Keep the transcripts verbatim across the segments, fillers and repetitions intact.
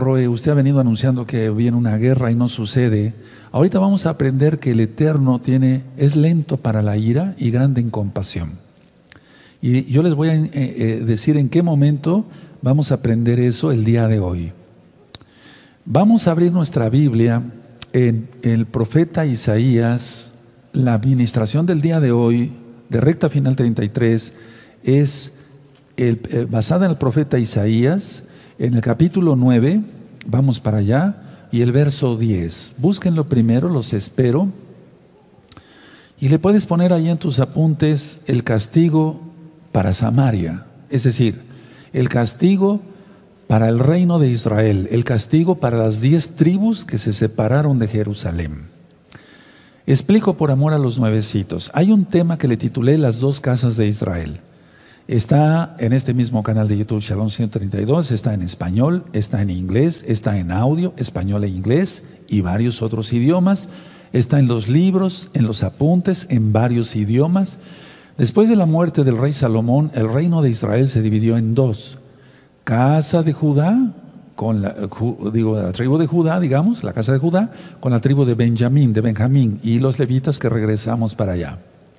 Roe, usted ha venido anunciando que viene una guerra y no sucede. Ahorita vamos a aprender que el Eterno tiene, es lento para la ira y grande en compasión. Y yo les voy a eh, eh, decir en qué momento vamos a aprender eso el día de hoy. Vamos a abrir nuestra Biblia en el profeta Isaías. La administración del día de hoy, de recta final treinta y tres, es el, eh, basada en el profeta Isaías, en el capítulo nueve, vamos para allá, y el verso diez. Búsquenlo primero, los espero. Y le puedes poner ahí en tus apuntes el castigo para Samaria, es decir, el castigo para el reino de Israel, el castigo para las diez tribus que se separaron de Jerusalén. Explico por amor a los nuevecitos. Hay un tema que le titulé Las dos casas de Israel. Está en este mismo canal de YouTube, Shalom ciento treinta y dos, está en español, está en inglés, está en audio, español e inglés y varios otros idiomas. Está en los libros, en los apuntes, en varios idiomas. Después de la muerte del rey Salomón, el reino de Israel se dividió en dos. Casa de Judá, con la, digo, la tribu de Judá, digamos, la casa de Judá, con la tribu de Benjamín, de Benjamín y los levitas que regresamos para allá.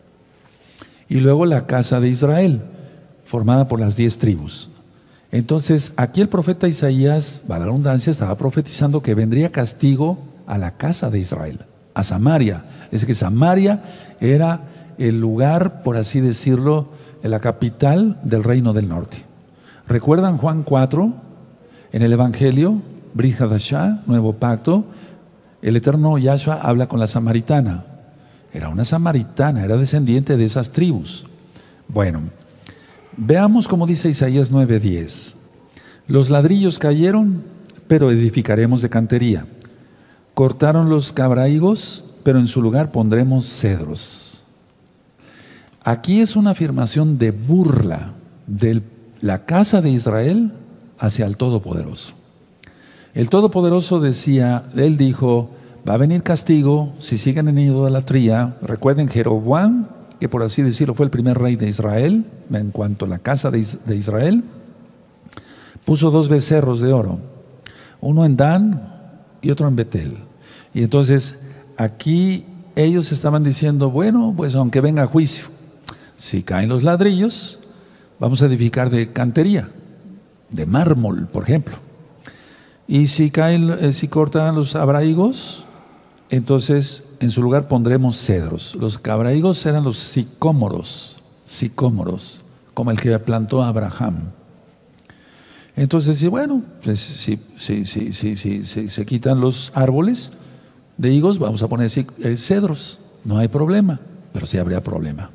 Y luego la casa de Israel, formada por las diez tribus. Entonces, aquí el profeta Isaías, para la redundancia, estaba profetizando que vendría castigo a la casa de Israel, a Samaria. Es decir, que Samaria era el lugar, por así decirlo, la capital del reino del norte. ¿Recuerdan Juan cuatro? En el Evangelio, Brit Hadashah, Nuevo Pacto, el eterno Yahshua habla con la samaritana. Era una samaritana, era descendiente de esas tribus. Bueno, veamos cómo dice Isaías nueve diez. Los ladrillos cayeron, pero edificaremos de cantería. Cortaron los cabraigos, pero en su lugar pondremos cedros. Aquí es una afirmación de burla de la casa de Israel hacia el Todopoderoso. El Todopoderoso decía, él dijo, va a venir castigo si siguen en idolatría. Recuerden Jeroboam, que por así decirlo fue el primer rey de Israel, en cuanto a la casa de Israel, puso dos becerros de oro, uno en Dan y otro en Betel. Y entonces aquí ellos estaban diciendo, bueno, pues aunque venga juicio, si caen los ladrillos, vamos a edificar de cantería, de mármol, por ejemplo. Y si caen, eh, si cortan los abraigos, entonces en su lugar pondremos cedros. Los abraigos eran los sicómoros, sicómoros, como el que plantó Abraham. Entonces, sí, bueno, pues, si, si, si, si, si, si se quitan los árboles de higos, vamos a poner eh, cedros. No hay problema, pero sí habría problema.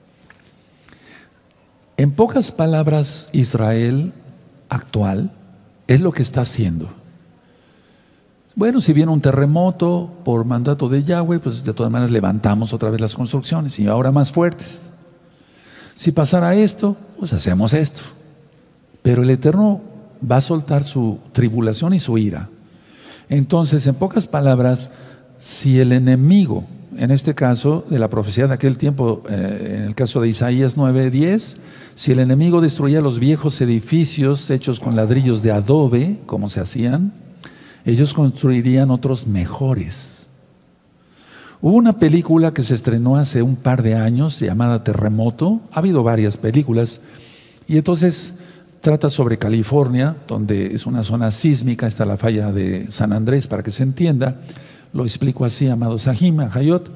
En pocas palabras, Israel actual es lo que está haciendo. Bueno, si viene un terremoto por mandato de Yahweh, pues de todas maneras levantamos otra vez las construcciones y ahora más fuertes. Si pasara esto, pues hacemos esto. Pero el Eterno va a soltar su tribulación y su ira. Entonces, en pocas palabras, si el enemigo, en este caso de la profecía de aquel tiempo, eh, en el caso de Isaías nueve diez, si el enemigo destruía los viejos edificios hechos con ladrillos de adobe, como se hacían, ellos construirían otros mejores. Hubo una película que se estrenó hace un par de años llamada Terremoto. Ha habido varias películas y entonces trata sobre California, donde es una zona sísmica, está la falla de San Andrés, para que se entienda. Lo explico así, amado Sahim, Hayot.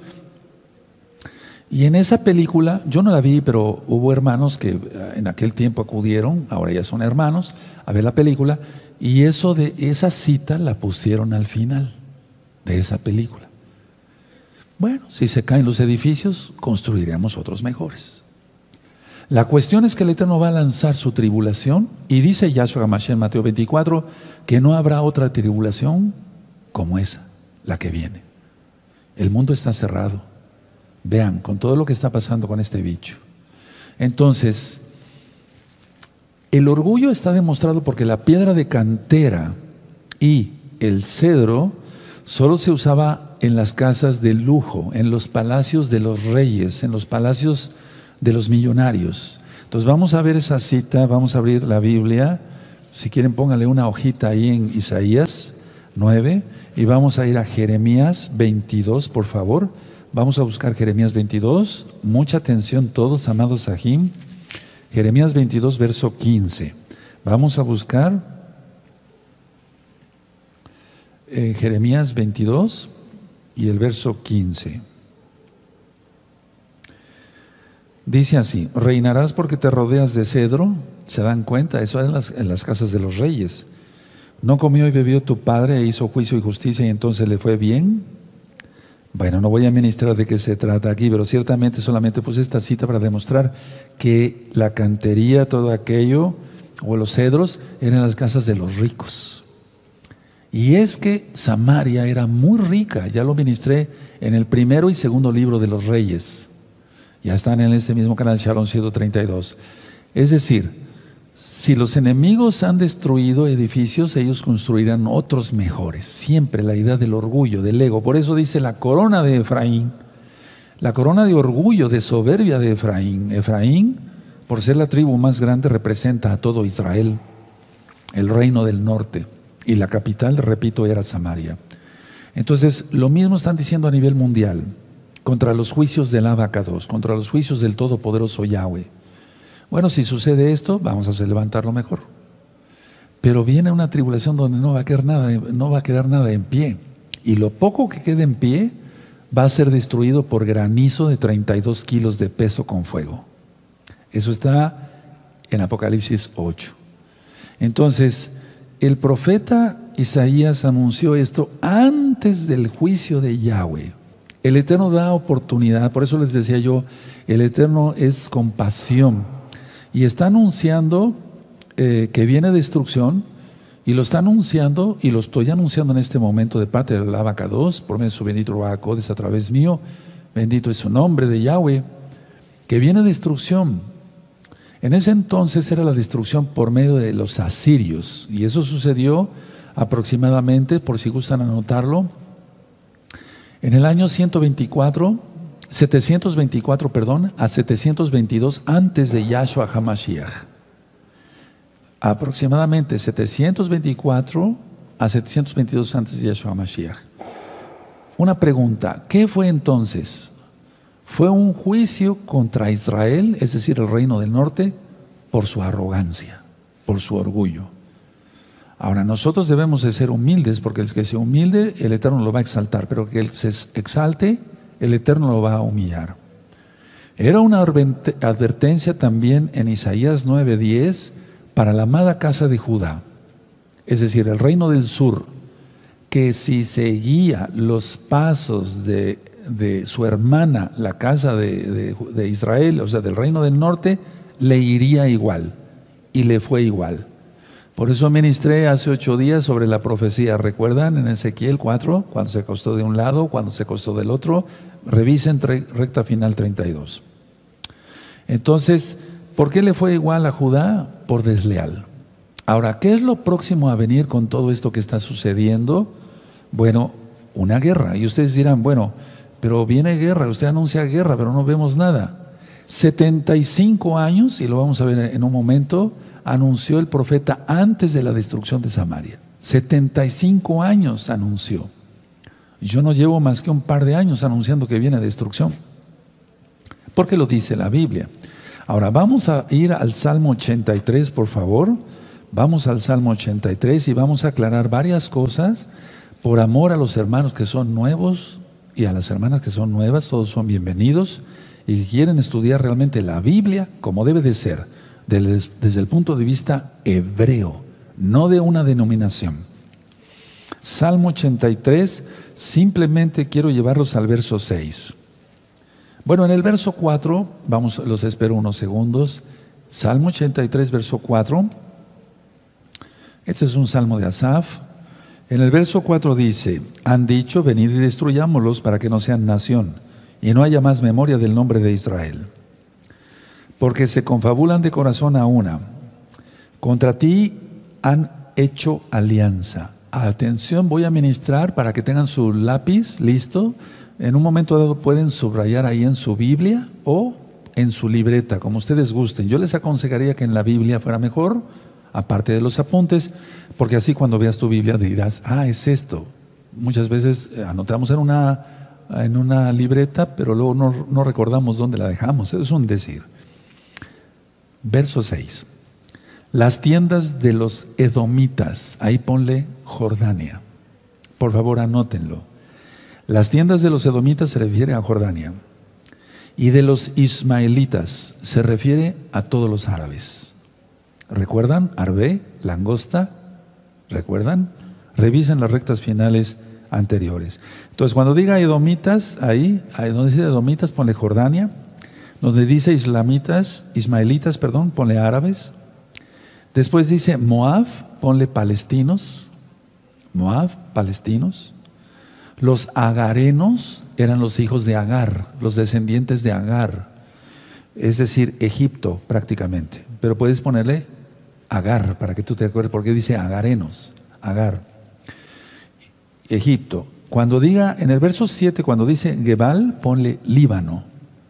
Y en esa película, yo no la vi, pero hubo hermanos que en aquel tiempo acudieron, ahora ya son hermanos, a ver la película, y eso de esa cita la pusieron al final de esa película. Bueno, si se caen los edificios, construiremos otros mejores. La cuestión es que el Eterno va a lanzar su tribulación, y dice Yahshua HaMashiach en Mateo veinticuatro, que no habrá otra tribulación como esa, la que viene. El mundo está cerrado. Vean, con todo lo que está pasando con este bicho. Entonces, el orgullo está demostrado porque la piedra de cantera y el cedro solo se usaba en las casas de lujo, en los palacios de los reyes, en los palacios de los millonarios. Entonces vamos a ver esa cita, vamos a abrir la Biblia Si quieren, pónganle una hojita ahí en Isaías nueve y vamos a ir a Jeremías veintidós, por favor. Vamos a buscar Jeremías veintidós. Mucha atención todos, amados Sahim. Jeremías veintidós, verso quince. Vamos a buscar eh, Jeremías veintidós y el verso quince. Dice así: reinarás porque te rodeas de cedro. ¿Se dan cuenta? Eso es en las, en las casas de los reyes. ¿No comió y bebió tu padre e hizo juicio y justicia y entonces le fue bien? Bueno, no voy a ministrar de qué se trata aquí, pero ciertamente solamente puse esta cita para demostrar que la cantería, todo aquello, o los cedros, eran las casas de los ricos. Y es que Samaria era muy rica, ya lo ministré en el primero y segundo libro de los reyes. Ya están en este mismo canal, Shalom ciento treinta y dos. Es decir, si los enemigos han destruido edificios, ellos construirán otros mejores. Siempre la idea del orgullo, del ego. Por eso dice la corona de Efraín, la corona de orgullo, de soberbia de Efraín. Efraín, por ser la tribu más grande, representa a todo Israel, el reino del norte. Y la capital, repito, era Samaria. Entonces, lo mismo están diciendo a nivel mundial, contra los juicios del Abacados, contra los juicios del Todopoderoso Yahweh. Bueno, si sucede esto, vamos a hacer levantarlo mejor. Pero viene una tribulación donde no va a quedar nada, no va a quedar nada en pie. Y lo poco que quede en pie va a ser destruido por granizo de treinta y dos kilos de peso con fuego. Eso está en Apocalipsis ocho. Entonces, el profeta Isaías anunció esto antes del juicio de Yahweh. El Eterno da oportunidad, por eso les decía yo, el Eterno es compasión. Y está anunciando eh, que viene destrucción, y lo está anunciando, y lo estoy anunciando en este momento de parte del Abacados, por medio de su bendito Ruach a través mío, bendito es su nombre de Yahweh, que viene destrucción. En ese entonces era la destrucción por medio de los asirios, y eso sucedió aproximadamente, por si gustan anotarlo, en el año ciento veinticuatro, setecientos veinticuatro, perdón, a setecientos veintidós antes de Yahshua HaMashiach. Aproximadamente setecientos veinticuatro a setecientos veintidós antes de Yahshua HaMashiach. Una pregunta, ¿qué fue entonces? Fue un juicio contra Israel, es decir, el reino del norte, por su arrogancia, por su orgullo. Ahora, nosotros debemos de ser humildes, porque el que sea humilde, el Eterno lo va a exaltar, pero que él se exalte, el Eterno lo va a humillar. Era una advertencia también en Isaías nueve diez para la amada casa de Judá, es decir, el reino del sur, que si seguía los pasos de, de su hermana, la casa de, de, de Israel, o sea, del reino del norte, le iría igual, y le fue igual. Por eso ministré hace ocho días sobre la profecía, ¿recuerdan? En Ezequiel cuatro, cuando se acostó de un lado, cuando se acostó del otro. Revisen recta final treinta y dos. Entonces, ¿por qué le fue igual a Judá? Por desleal. Ahora, ¿qué es lo próximo a venir con todo esto que está sucediendo? Bueno, una guerra. Y ustedes dirán, bueno, pero viene guerra, usted anuncia guerra, pero no vemos nada. setenta y cinco años, y lo vamos a ver en un momento, anunció el profeta antes de la destrucción de Samaria. setenta y cinco años anunció. Yo no llevo más que un par de años anunciando que viene destrucción, porque lo dice la Biblia. Ahora vamos a ir al Salmo ochenta y tres, por favor. Vamos al Salmo ochenta y tres y vamos a aclarar varias cosas por amor a los hermanos que son nuevos y a las hermanas que son nuevas. Todos son bienvenidos y que quieren estudiar realmente la Biblia como debe de ser, desde el punto de vista hebreo, no de una denominación. Salmo ochenta y tres, simplemente quiero llevarlos al verso seis. Bueno, en el verso cuatro, vamos, los espero unos segundos. Salmo ochenta y tres, verso cuatro. Este es un salmo de Asaf. En el verso cuatro dice: han dicho, venid y destruyámoslos para que no sean nación, y no haya más memoria del nombre de Israel. Porque se confabulan de corazón a una. Contra ti han hecho alianza. Atención, voy a ministrar para que tengan su lápiz listo. En un momento dado pueden subrayar ahí en su Biblia o en su libreta, como ustedes gusten. Yo les aconsejaría que en la Biblia fuera mejor, aparte de los apuntes, porque así cuando veas tu Biblia dirás, ah, es esto. Muchas veces anotamos en una, en una libreta, pero luego no, no recordamos dónde la dejamos. Eso es un decir. Verso seis. Las tiendas de los edomitas, ahí ponle Jordania. Por favor, anótenlo. Las tiendas de los edomitas se refiere a Jordania. Y de los ismaelitas se refiere a todos los árabes. ¿Recuerdan? Arbe, langosta, ¿recuerdan? Revisen las rectas finales anteriores. Entonces, cuando diga edomitas, ahí, ahí donde dice edomitas, ponle Jordania. Donde dice islamitas, ismaelitas, perdón, ponle árabes. Después dice Moab, ponle palestinos. Moab, palestinos. Los agarenos eran los hijos de Agar, los descendientes de Agar, es decir, Egipto prácticamente. Pero puedes ponerle Agar para que tú te acuerdes, porque dice agarenos, Agar. Egipto. Cuando diga, en el verso siete, cuando dice Gebal, ponle Líbano.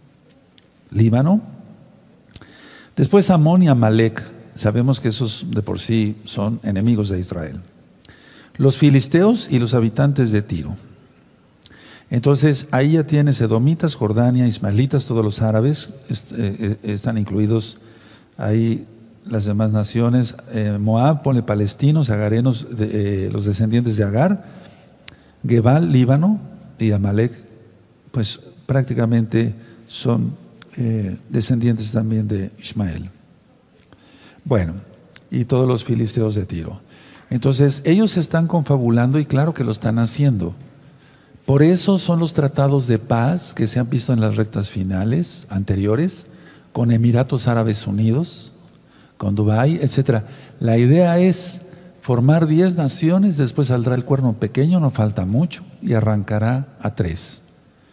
Líbano. Después Amón y Amalek. Sabemos que esos de por sí son enemigos de Israel. Los filisteos y los habitantes de Tiro. Entonces, ahí ya tienes edomitas, Jordania, ismaelitas, todos los árabes est eh, están incluidos ahí, las demás naciones. Eh, Moab, ponle palestinos, agarenos, de, eh, los descendientes de Agar. Gebal, Líbano, y Amalek, pues prácticamente son eh, descendientes también de Ismael. Bueno, y todos los filisteos de Tiro. Entonces, ellos se están confabulando y claro que lo están haciendo. Por eso son los tratados de paz que se han visto en las rectas finales anteriores, con Emiratos Árabes Unidos, con Dubái, etcétera. La idea es formar diez naciones, después saldrá el cuerno pequeño, no falta mucho, y arrancará a tres.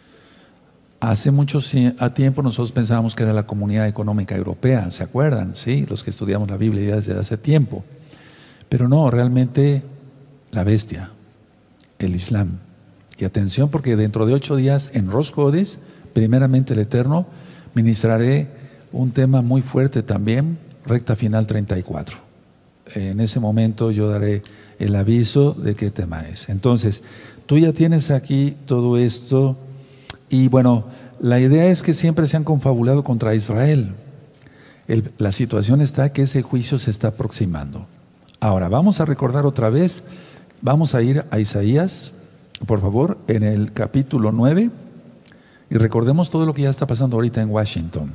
Hace mucho tiempo nosotros pensábamos que era la Comunidad Económica Europea, ¿se acuerdan? Sí, los que estudiamos la Biblia ya desde hace tiempo. Pero no, realmente la bestia, el Islam. Y atención, porque dentro de ocho días en Rosh Hodesh, primeramente el Eterno, ministraré un tema muy fuerte también, recta final treinta y cuatro. En ese momento yo daré el aviso de qué tema es. Entonces, tú ya tienes aquí todo esto y bueno, la idea es que siempre se han confabulado contra Israel. El, la situación está que ese juicio se está aproximando. Ahora, vamos a recordar otra vez, vamos a ir a Isaías, por favor, en el capítulo nueve, y recordemos todo lo que ya está pasando ahorita en Washington.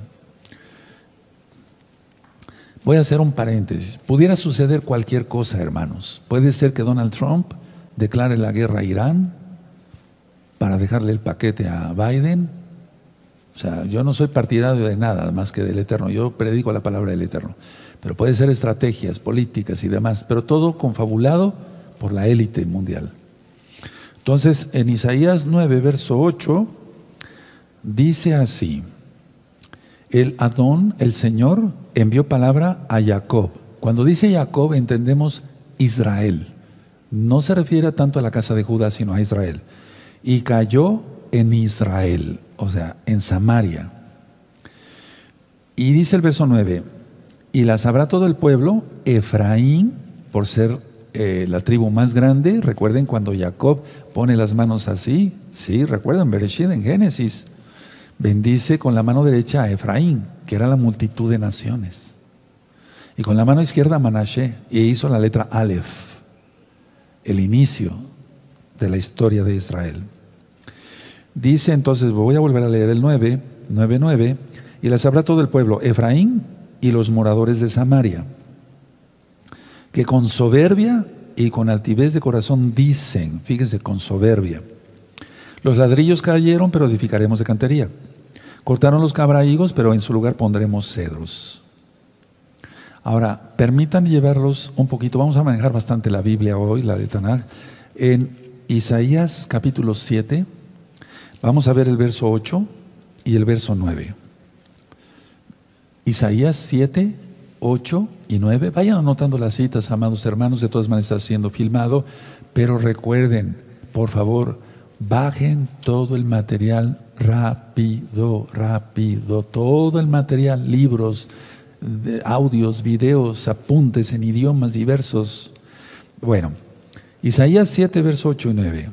Voy a hacer un paréntesis. Pudiera suceder cualquier cosa, hermanos. Puede ser que Donald Trump declare la guerra a Irán para dejarle el paquete a Biden. O sea, yo no soy partidario de nada más que del Eterno. Yo predico la palabra del Eterno. Pero puede ser estrategias políticas y demás, pero todo confabulado por la élite mundial. Entonces, en Isaías nueve, verso ocho, dice así: el Adón, el Señor, envió palabra a Jacob. Cuando dice Jacob, entendemos Israel. No se refiere tanto a la casa de Judá, sino a Israel. Y cayó en Israel, o sea, en Samaria. Y dice el verso nueve: y la sabrá todo el pueblo, Efraín, por ser eh, la tribu más grande. Recuerden cuando Jacob pone las manos así, sí, recuerdan, Bereshit en Génesis, bendice con la mano derecha a Efraín, que era la multitud de naciones, y con la mano izquierda a Manashe, y hizo la letra Aleph, el inicio de la historia de Israel. Dice entonces, voy a volver a leer el nueve, nueve, nueve, y la sabrá todo el pueblo, Efraín y los moradores de Samaria, que con soberbia y con altivez de corazón dicen, fíjense, con soberbia, los ladrillos cayeron, pero edificaremos de cantería. Cortaron los cabrahigos, pero en su lugar pondremos cedros. Ahora, permitan llevarlos un poquito, vamos a manejar bastante la Biblia hoy, la de Tanaj. En Isaías capítulo siete, vamos a ver el verso ocho y el verso nueve. Isaías siete, ocho y nueve. Vayan anotando las citas, amados hermanos, de todas maneras está siendo filmado, pero recuerden, por favor, bajen todo el material rápido, rápido, todo el material, libros, de audios, videos, apuntes en idiomas diversos. Bueno, Isaías siete, verso ocho y nueve.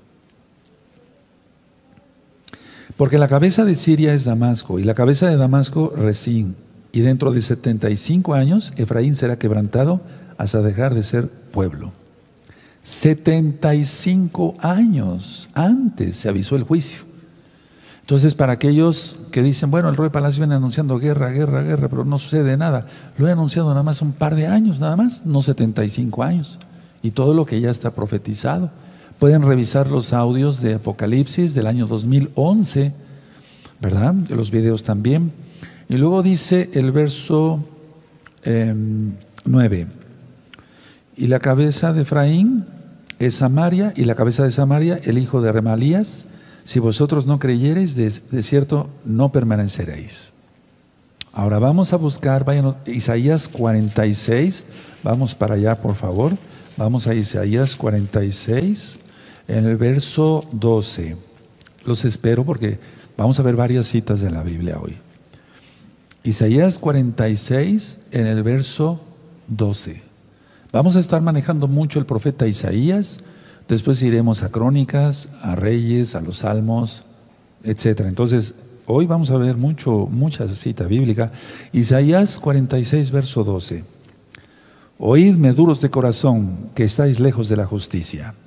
Porque la cabeza de Siria es Damasco, y la cabeza de Damasco Resín, y dentro de setenta y cinco años Efraín será quebrantado hasta dejar de ser pueblo. setenta y cinco años antes se avisó el juicio. Entonces, para aquellos que dicen, bueno, el rey Palacio viene anunciando guerra, guerra, guerra, pero no sucede nada, lo he anunciado nada más un par de años, nada más, no setenta y cinco años, y todo lo que ya está profetizado. Pueden revisar los audios de Apocalipsis del año dos mil once, ¿verdad? Los videos también. Y luego dice el verso eh, nueve, y la cabeza de Efraín es Samaria, y la cabeza de Samaria el hijo de Remalías. Si vosotros no creyereis, de, de cierto no permaneceréis. Ahora vamos a buscar, vayan, Isaías cuarenta y seis, vamos para allá por favor, vamos a Isaías cuarenta y seis, en el verso doce. Los espero porque vamos a ver varias citas de la Biblia hoy. Isaías cuarenta y seis, en el verso doce. Vamos a estar manejando mucho el profeta Isaías. Después iremos a Crónicas, a Reyes, a los Salmos, etcétera. Entonces, hoy vamos a ver mucho, mucha cita bíblica. Isaías cuarenta y seis, verso doce. Oídme, duros de corazón, que estáis lejos de la justicia.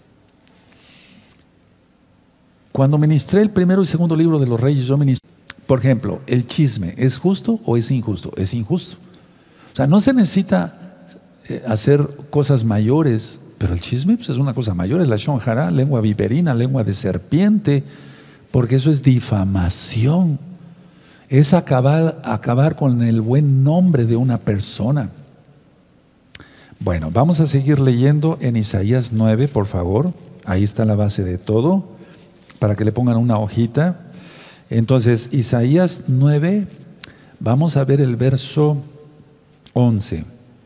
Cuando ministré el primero y segundo libro de los Reyes, yo ministré, por ejemplo, el chisme, ¿es justo o es injusto? Es injusto. O sea, no se necesita hacer cosas mayores. Pero el chisme pues, es una cosa mayor, es la lashon hara, lengua viperina, lengua de serpiente, porque eso es difamación, es acabar, acabar con el buen nombre de una persona. Bueno, vamos a seguir leyendo en Isaías nueve, por favor, ahí está la base de todo, para que le pongan una hojita. Entonces, Isaías nueve, vamos a ver el verso once.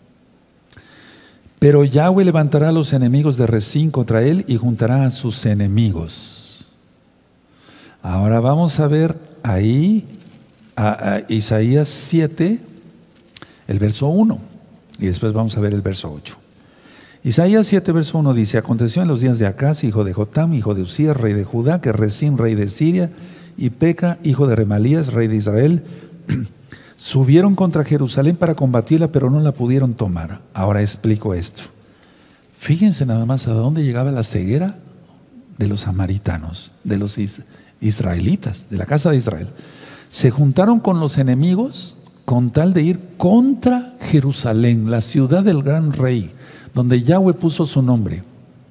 Pero Yahweh levantará a los enemigos de Resín contra él y juntará a sus enemigos. Ahora vamos a ver ahí a, a Isaías siete, el verso uno, y después vamos a ver el verso ocho. Isaías siete, verso uno dice: aconteció en los días de Acaz, hijo de Jotam, hijo de Uzías, rey de Judá, que Resín, rey de Siria, y Peca, hijo de Remalías, rey de Israel, subieron contra Jerusalén para combatirla, pero no la pudieron tomar. Ahora explico esto. Fíjense nada más a dónde llegaba la ceguera de los samaritanos, de los israelitas, de la casa de Israel. Se juntaron con los enemigos con tal de ir contra Jerusalén, la ciudad del gran rey, donde Yahweh puso su nombre.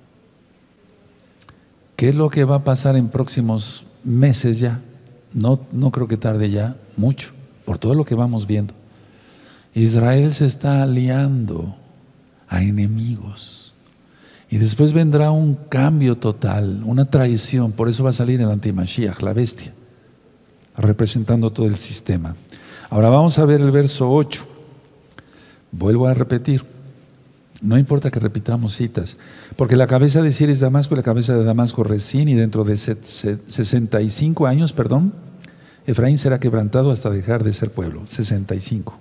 ¿Qué es lo que va a pasar en próximos meses ya? No, no creo que tarde ya mucho, por todo lo que vamos viendo. Israel se está aliando a enemigos y después vendrá un cambio total, una traición. Por eso va a salir el antimashiach, la bestia, representando todo el sistema. Ahora vamos a ver el verso ocho. Vuelvo a repetir, no importa que repitamos citas, porque la cabeza de Siria es Damasco y la cabeza de Damasco Resín, y dentro de sesenta y cinco años, perdón, Efraín será quebrantado hasta dejar de ser pueblo. sesenta y cinco.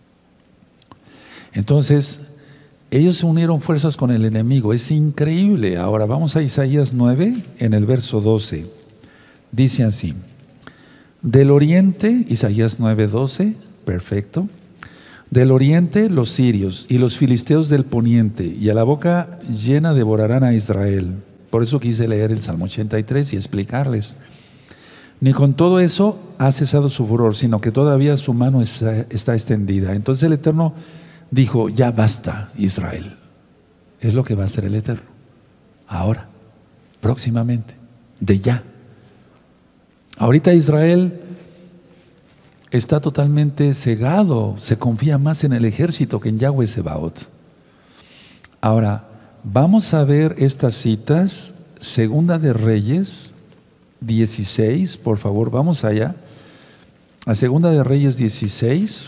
Entonces, ellos se unieron fuerzas con el enemigo. Es increíble. Ahora vamos a Isaías nueve, en el verso doce. Dice así: del oriente, Isaías nueve, doce, perfecto. Del oriente los sirios y los filisteos del poniente, y a la boca llena devorarán a Israel. Por eso quise leer el Salmo ochenta y tres y explicarles. Ni con todo eso ha cesado su furor, sino que todavía su mano está, está extendida. Entonces el Eterno dijo: ya basta, Israel. Es lo que va a hacer el Eterno. Ahora, próximamente, de ya. Ahorita Israel está totalmente cegado, se confía más en el ejército que en Yahweh Sebaot. Ahora, vamos a ver estas citas, Segunda de Reyes dieciséis, por favor, vamos allá, a Segunda de Reyes dieciséis,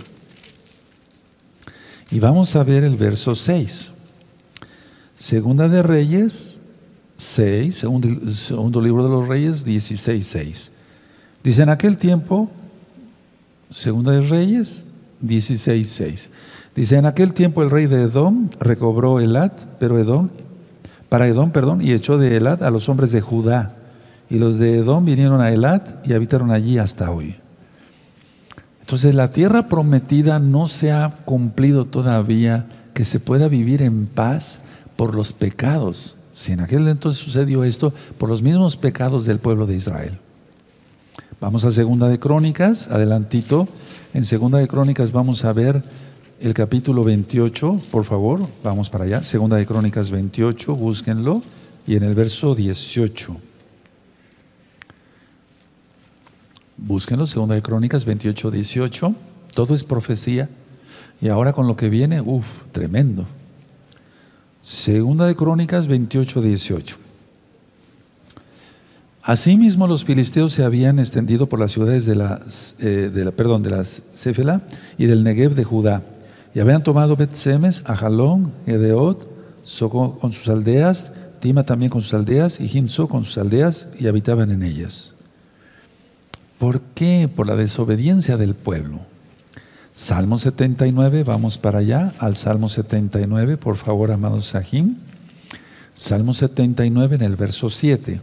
y vamos a ver el verso seis. Segunda de Reyes seis, segundo, segundo libro de los Reyes, dieciséis, seis. Dice: en aquel tiempo, Segunda de Reyes dieciséis, seis. Dice, en aquel tiempo el rey de Edom recobró Elat, pero Edom, para Edom, perdón, y echó de Elat a los hombres de Judá. Y los de Edom vinieron a Elat y habitaron allí hasta hoy. Entonces la tierra prometida no se ha cumplido todavía, que se pueda vivir en paz por los pecados. Si en aquel entonces sucedió esto, por los mismos pecados del pueblo de Israel. Vamos a Segunda de Crónicas, adelantito. En Segunda de Crónicas vamos a ver el capítulo veintiocho, por favor, vamos para allá. Segunda de Crónicas veintiocho, búsquenlo, y en el verso dieciocho. Búsquenlo, Segunda de Crónicas veintiocho, dieciocho. Todo es profecía. Y ahora con lo que viene, uff, tremendo. Segunda de Crónicas veintiocho, dieciocho. Asimismo los filisteos se habían extendido por las ciudades de la, eh, de la, perdón, de la Céfela y del Negev de Judá. Y habían tomado Bet-Semes, Ajalón, Gedeot, Soco con sus aldeas, Tima también con sus aldeas, y Jimso con sus aldeas, y habitaban en ellas. ¿Por qué? Por la desobediencia del pueblo. Salmo setenta y nueve, vamos para allá, al Salmo setenta y nueve, por favor, amados Sahim. Salmo setenta y nueve en el verso siete.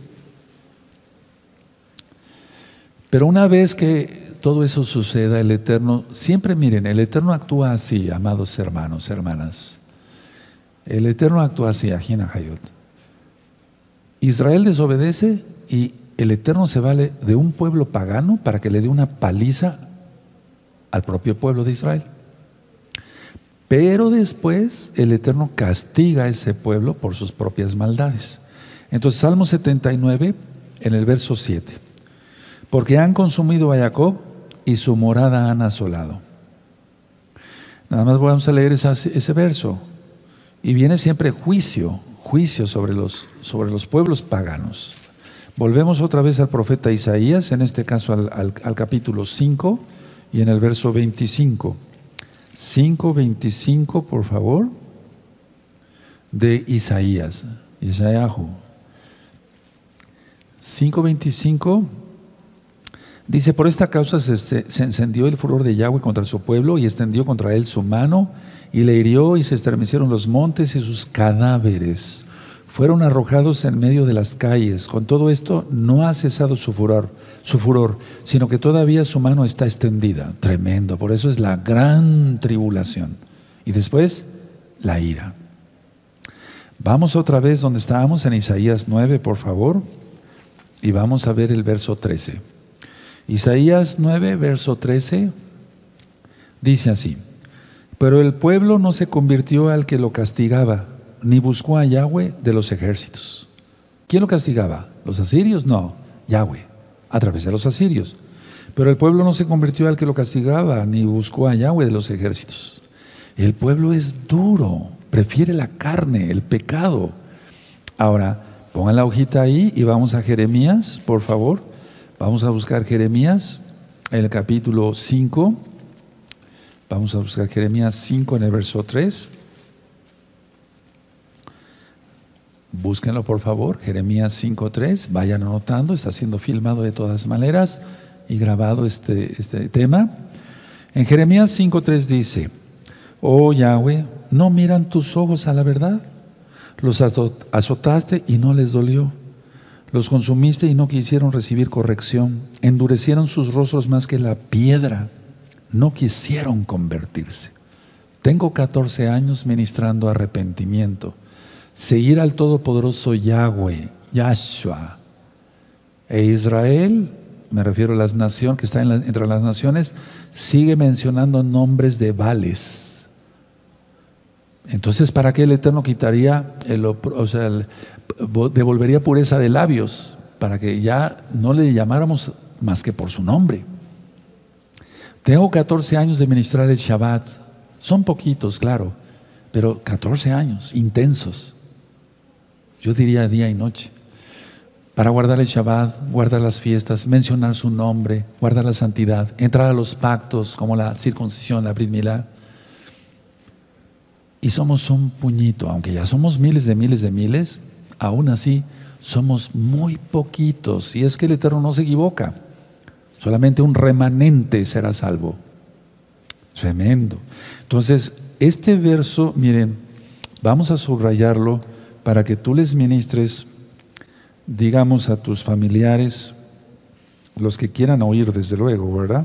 Pero una vez que todo eso suceda, el Eterno, siempre miren, el Eterno actúa así, amados hermanos, hermanas. El Eterno actúa así, Ajina Hayot. Israel desobedece y el Eterno se vale de un pueblo pagano para que le dé una paliza al propio pueblo de Israel. Pero después el Eterno castiga a ese pueblo por sus propias maldades. Entonces, Salmo setenta y nueve, en el verso siete. Porque han consumido a Jacob y su morada han asolado. Nada más vamos a leer esa, ese verso. Y viene siempre juicio, juicio sobre los, sobre los pueblos paganos. Volvemos otra vez al profeta Isaías, en este caso al, al, al capítulo cinco y en el verso veinticinco. cinco, veinticinco, por favor, de Isaías, Isaíahu. cinco, veinticinco. Dice, por esta causa se, se, se encendió el furor de Yahweh contra su pueblo y extendió contra él su mano y le hirió y se estremecieron los montes y sus cadáveres fueron arrojados en medio de las calles. Con todo esto no ha cesado su furor, su furor, sino que todavía su mano está extendida. Tremendo, por eso es la gran tribulación. Y después, la ira. Vamos otra vez donde estábamos, en Isaías nueve, por favor, y vamos a ver el verso trece. Isaías nueve, verso trece, dice así: pero el pueblo no se convirtió al que lo castigaba, ni buscó a Yahweh de los ejércitos. ¿Quién lo castigaba? ¿Los asirios? No, Yahweh, a través de los asirios. Pero el pueblo no se convirtió al que lo castigaba, ni buscó a Yahweh de los ejércitos. El pueblo es duro, prefiere la carne, el pecado. Ahora, pongan la hojita ahí y vamos a Jeremías, por favor. Vamos a buscar Jeremías, en el capítulo cinco. Vamos a buscar Jeremías cinco en el verso tres. Búsquenlo, por favor, Jeremías cinco tres. Vayan anotando, está siendo filmado de todas maneras y grabado este, este tema. En Jeremías cinco tres dice: oh Yahweh, ¿no miran tus ojos a la verdad? Los azotaste y no les dolió. Los consumiste y no quisieron recibir corrección. Endurecieron sus rostros más que la piedra. No quisieron convertirse. Tengo catorce años ministrando arrepentimiento. Seguir al Todopoderoso Yahweh, Yahshua. E Israel, me refiero a las naciones, que está en la, entre las naciones, sigue mencionando nombres de Baales. Entonces, ¿para qué el Eterno quitaría, el, o sea, el, devolvería pureza de labios? Para que ya no le llamáramos más que por su nombre. Tengo catorce años de ministrar el Shabbat. Son poquitos, claro, pero catorce años, intensos. Yo diría día y noche. Para guardar el Shabbat, guardar las fiestas, mencionar su nombre, guardar la santidad, entrar a los pactos como la circuncisión, la Brit Milá. Y somos un puñito, aunque ya somos miles de miles de miles, aún así somos muy poquitos. Y es que el Eterno no se equivoca. Solamente un remanente será salvo. Tremendo. Entonces, este verso, miren, vamos a subrayarlo para que tú les ministres, digamos, a tus familiares, los que quieran oír, desde luego, ¿verdad?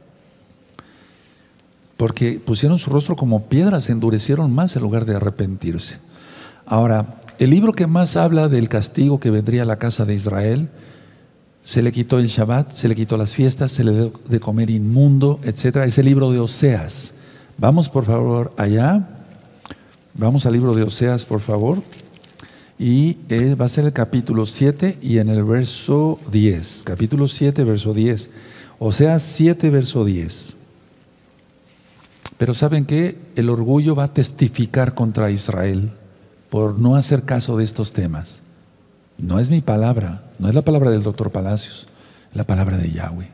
Porque pusieron su rostro como piedras, se endurecieron más en lugar de arrepentirse. Ahora, el libro que más habla del castigo que vendría a la casa de Israel, se le quitó el Shabbat, se le quitó las fiestas, se le dio de comer inmundo, etcétera. Es el libro de Oseas. Vamos por favor allá, vamos al libro de Oseas por favor, y eh, va a ser el capítulo siete y en el verso diez, capítulo siete, verso diez, Oseas siete, verso diez. Pero ¿saben qué? El orgullo va a testificar contra Israel por no hacer caso de estos temas. No es mi palabra, no es la palabra del doctor Palacios, es la palabra de Yahweh.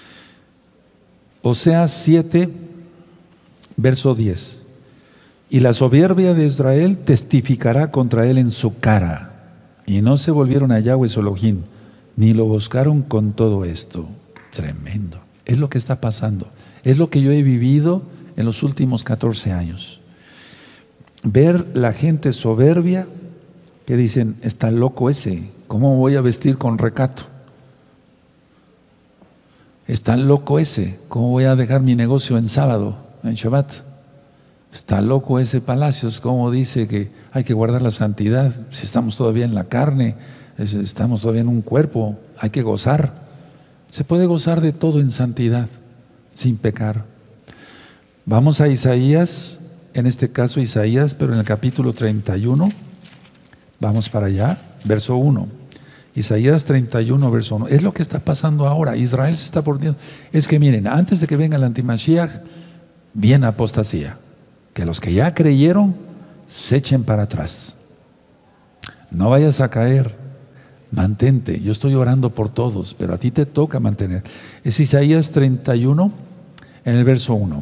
Oseas siete, verso diez. Y la soberbia de Israel testificará contra él en su cara, y no se volvieron a Yahweh su Elohim, ni lo buscaron con todo esto. Tremendo. Es lo que está pasando. Es lo que yo he vivido en los últimos catorce años. Ver la gente soberbia que dicen, está loco ese, ¿cómo voy a vestir con recato? Está loco ese, ¿cómo voy a dejar mi negocio en sábado, en Shabbat? Está loco ese Palacios, ¿cómo dice que hay que guardar la santidad? Si estamos todavía en la carne, estamos todavía en un cuerpo, hay que gozar. Se puede gozar de todo en santidad, sin pecar. Vamos a Isaías, en este caso Isaías, pero en el capítulo treinta y uno, vamos para allá, verso uno. Isaías treinta y uno, verso uno. Es lo que está pasando ahora. Israel se está poniendo. Es que miren, antes de que venga el antimashiach, viene apostasía. Que los que ya creyeron se echen para atrás. No vayas a caer. Mantente. Yo estoy orando por todos, pero a ti te toca mantener. Es Isaías treinta y uno, en el verso uno.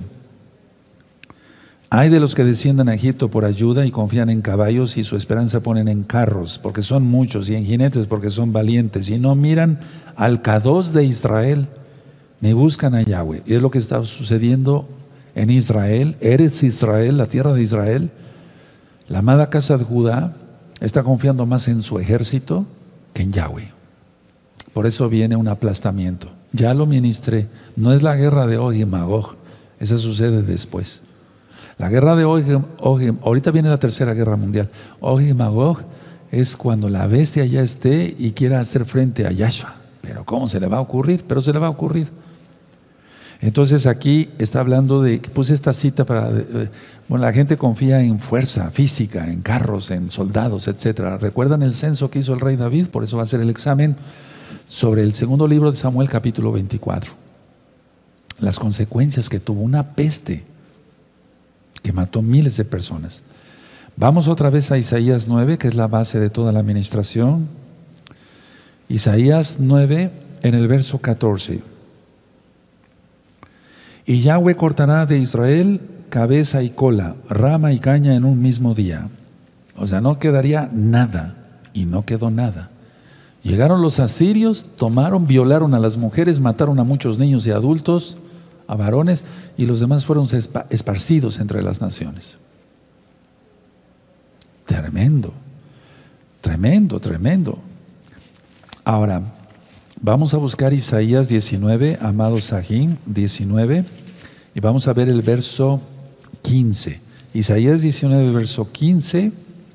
Hay de los que desciendan a Egipto por ayuda y confían en caballos y su esperanza ponen en carros, porque son muchos, y en jinetes, porque son valientes, y no miran al Kadosh de Israel, ni buscan a Yahweh. Y es lo que está sucediendo en Israel. Eres Israel, la tierra de Israel. La amada casa de Judá está confiando más en su ejército que en Yahweh. Por eso viene un aplastamiento. Ya lo ministré. No es la guerra de Og y Magog, esa sucede después. La guerra de Og, Og, ahorita viene la tercera guerra mundial. Og y Magog es cuando la bestia ya esté y quiera hacer frente a Yahshua. Pero ¿cómo se le va a ocurrir? Pero se le va a ocurrir. Entonces aquí está hablando de, puse esta cita para, eh, bueno, la gente confía en fuerza física, en carros, en soldados, etcétera. ¿Recuerdan el censo que hizo el rey David? Por eso va a ser el examen sobre el segundo libro de Samuel, capítulo veinticuatro. Las consecuencias que tuvo una peste que mató miles de personas. Vamos otra vez a Isaías nueve, que es la base de toda la administración. Isaías nueve, en el verso catorce. Y Yahweh cortará de Israel cabeza y cola, rama y caña en un mismo día. O sea, no quedaría nada, y no quedó nada. Llegaron los asirios, tomaron, violaron a las mujeres, mataron a muchos niños y adultos, a varones, y los demás fueron esparcidos entre las naciones. Tremendo, tremendo, tremendo. Ahora, vamos a buscar Isaías diecinueve, amado Sahim, diecinueve, y vamos a ver el verso quince. Isaías diecinueve, verso quince.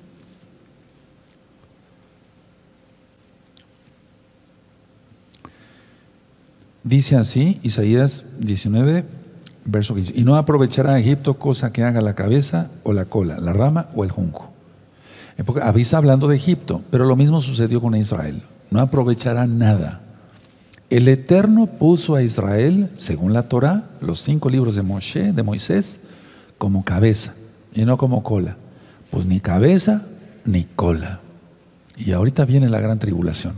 Dice así, Isaías diecinueve, verso quince. Y no aprovechará a Egipto cosa que haga la cabeza o la cola, la rama o el junco. Avisa hablando de Egipto, pero lo mismo sucedió con Israel. No aprovechará nada. El Eterno puso a Israel, según la Torah, los cinco libros de Moshe, de Moisés, como cabeza y no como cola. Pues ni cabeza ni cola. Y ahorita viene la gran tribulación.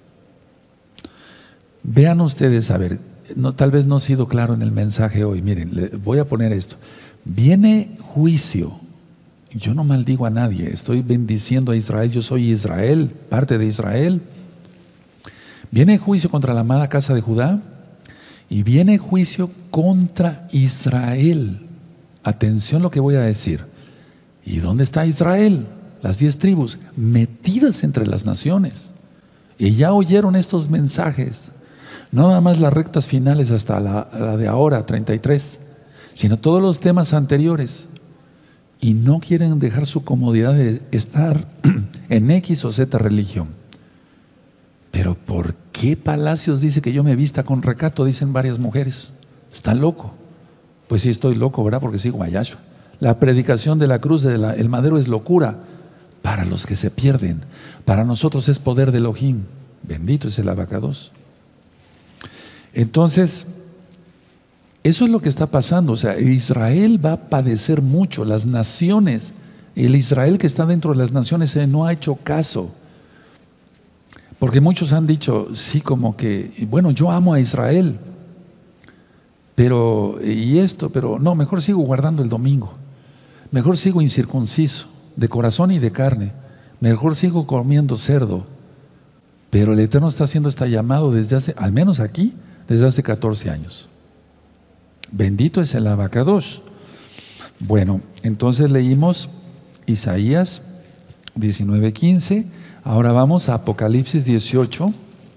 Vean ustedes, a ver, no, tal vez no he sido claro en el mensaje hoy. Miren, le voy a poner esto. Viene juicio. Yo no maldigo a nadie, estoy bendiciendo a Israel. Yo soy Israel, parte de Israel. Viene juicio contra la amada casa de Judá Y viene juicio contra Israel. Atención lo que voy a decir. ¿Y dónde está Israel? Las diez tribus metidas entre las naciones. Y ya oyeron estos mensajes. No nada más las rectas finales hasta la, la de ahora, treinta y tres, sino todos los temas anteriores. Y no quieren dejar su comodidad de estar en X o Z religión. Pero ¿por qué Palacios dice que yo me vista con recato? Dicen varias mujeres. ¿Está loco? Pues sí, estoy loco, ¿verdad? Porque sigo a Yahshua. La predicación de la cruz del madero es locura para los que se pierden. Para nosotros es poder de Elohim. Bendito es el abacados. Entonces, eso es lo que está pasando. O sea, Israel va a padecer mucho. Las naciones, el Israel que está dentro de las naciones eh, no ha hecho caso. Porque muchos han dicho, sí, como que, bueno, yo amo a Israel, pero, y esto, pero no, mejor sigo guardando el domingo, mejor sigo incircunciso, de corazón y de carne, mejor sigo comiendo cerdo. Pero el Eterno está haciendo este llamado desde hace, al menos aquí, desde hace catorce años. Bendito es el abacados. Bueno, entonces leímos Isaías diecinueve quince. Ahora vamos a Apocalipsis dieciocho.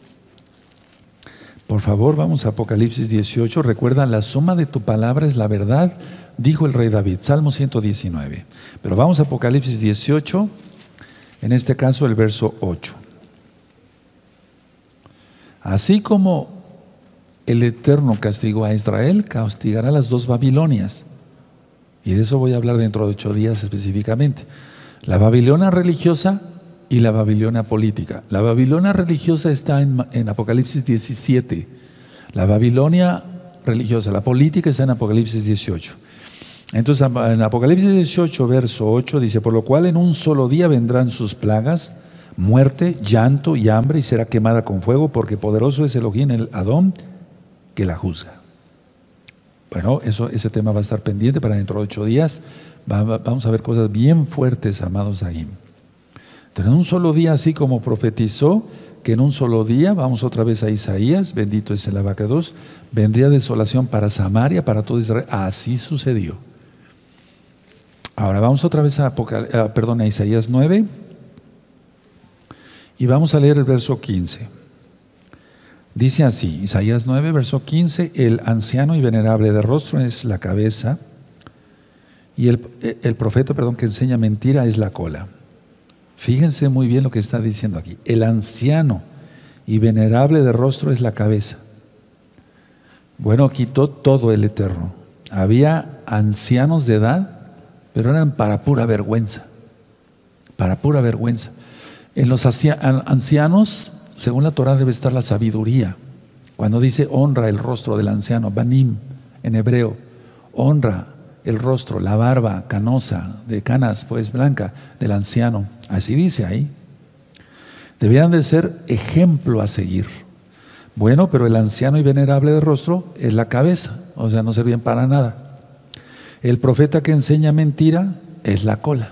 Por favor, vamos a Apocalipsis dieciocho. Recuerda, la suma de tu palabra es la verdad, dijo el rey David, Salmo ciento diecinueve. Pero vamos a Apocalipsis dieciocho, en este caso el verso ocho. Así como el Eterno castigó a Israel, castigará a las dos Babilonias. Y de eso voy a hablar dentro de ocho días específicamente. La Babilonia religiosa y la Babilonia política. La Babilonia religiosa está en, en Apocalipsis diecisiete. La Babilonia religiosa, la política está en Apocalipsis dieciocho. Entonces en Apocalipsis dieciocho, verso ocho, dice: por lo cual en un solo día vendrán sus plagas, muerte, llanto y hambre, y será quemada con fuego, porque poderoso es Elohim el Adón que la juzga. Bueno, eso, ese tema va a estar pendiente para dentro de ocho días. Va, va, vamos a ver cosas bien fuertes, amados ahí. En un solo día, así como profetizó que en un solo día, vamos otra vez a Isaías, bendito es el abacados, vendría desolación para Samaria, para todo Israel. Así sucedió. Ahora vamos otra vez a, Apocal- a, perdón, a Isaías nueve y vamos a leer el verso quince. Dice así, Isaías nueve, verso quince: el anciano y venerable de rostro es la cabeza, y el, el profeta, perdón, que enseña mentira es la cola. Fíjense muy bien lo que está diciendo aquí. El anciano y venerable de rostro es la cabeza. Bueno, quitó todo el Eterno. Había ancianos de edad, pero eran para pura vergüenza. Para pura vergüenza. En los ancianos, según la Torah, debe estar la sabiduría. Cuando dice honra el rostro del anciano, banim en hebreo, honra el rostro, la barba canosa, de canas pues blanca, del anciano. Así dice ahí. Debían de ser ejemplo a seguir. Bueno, pero el anciano y venerable de rostro es la cabeza, o sea, no servían para nada. El profeta que enseña mentira es la cola.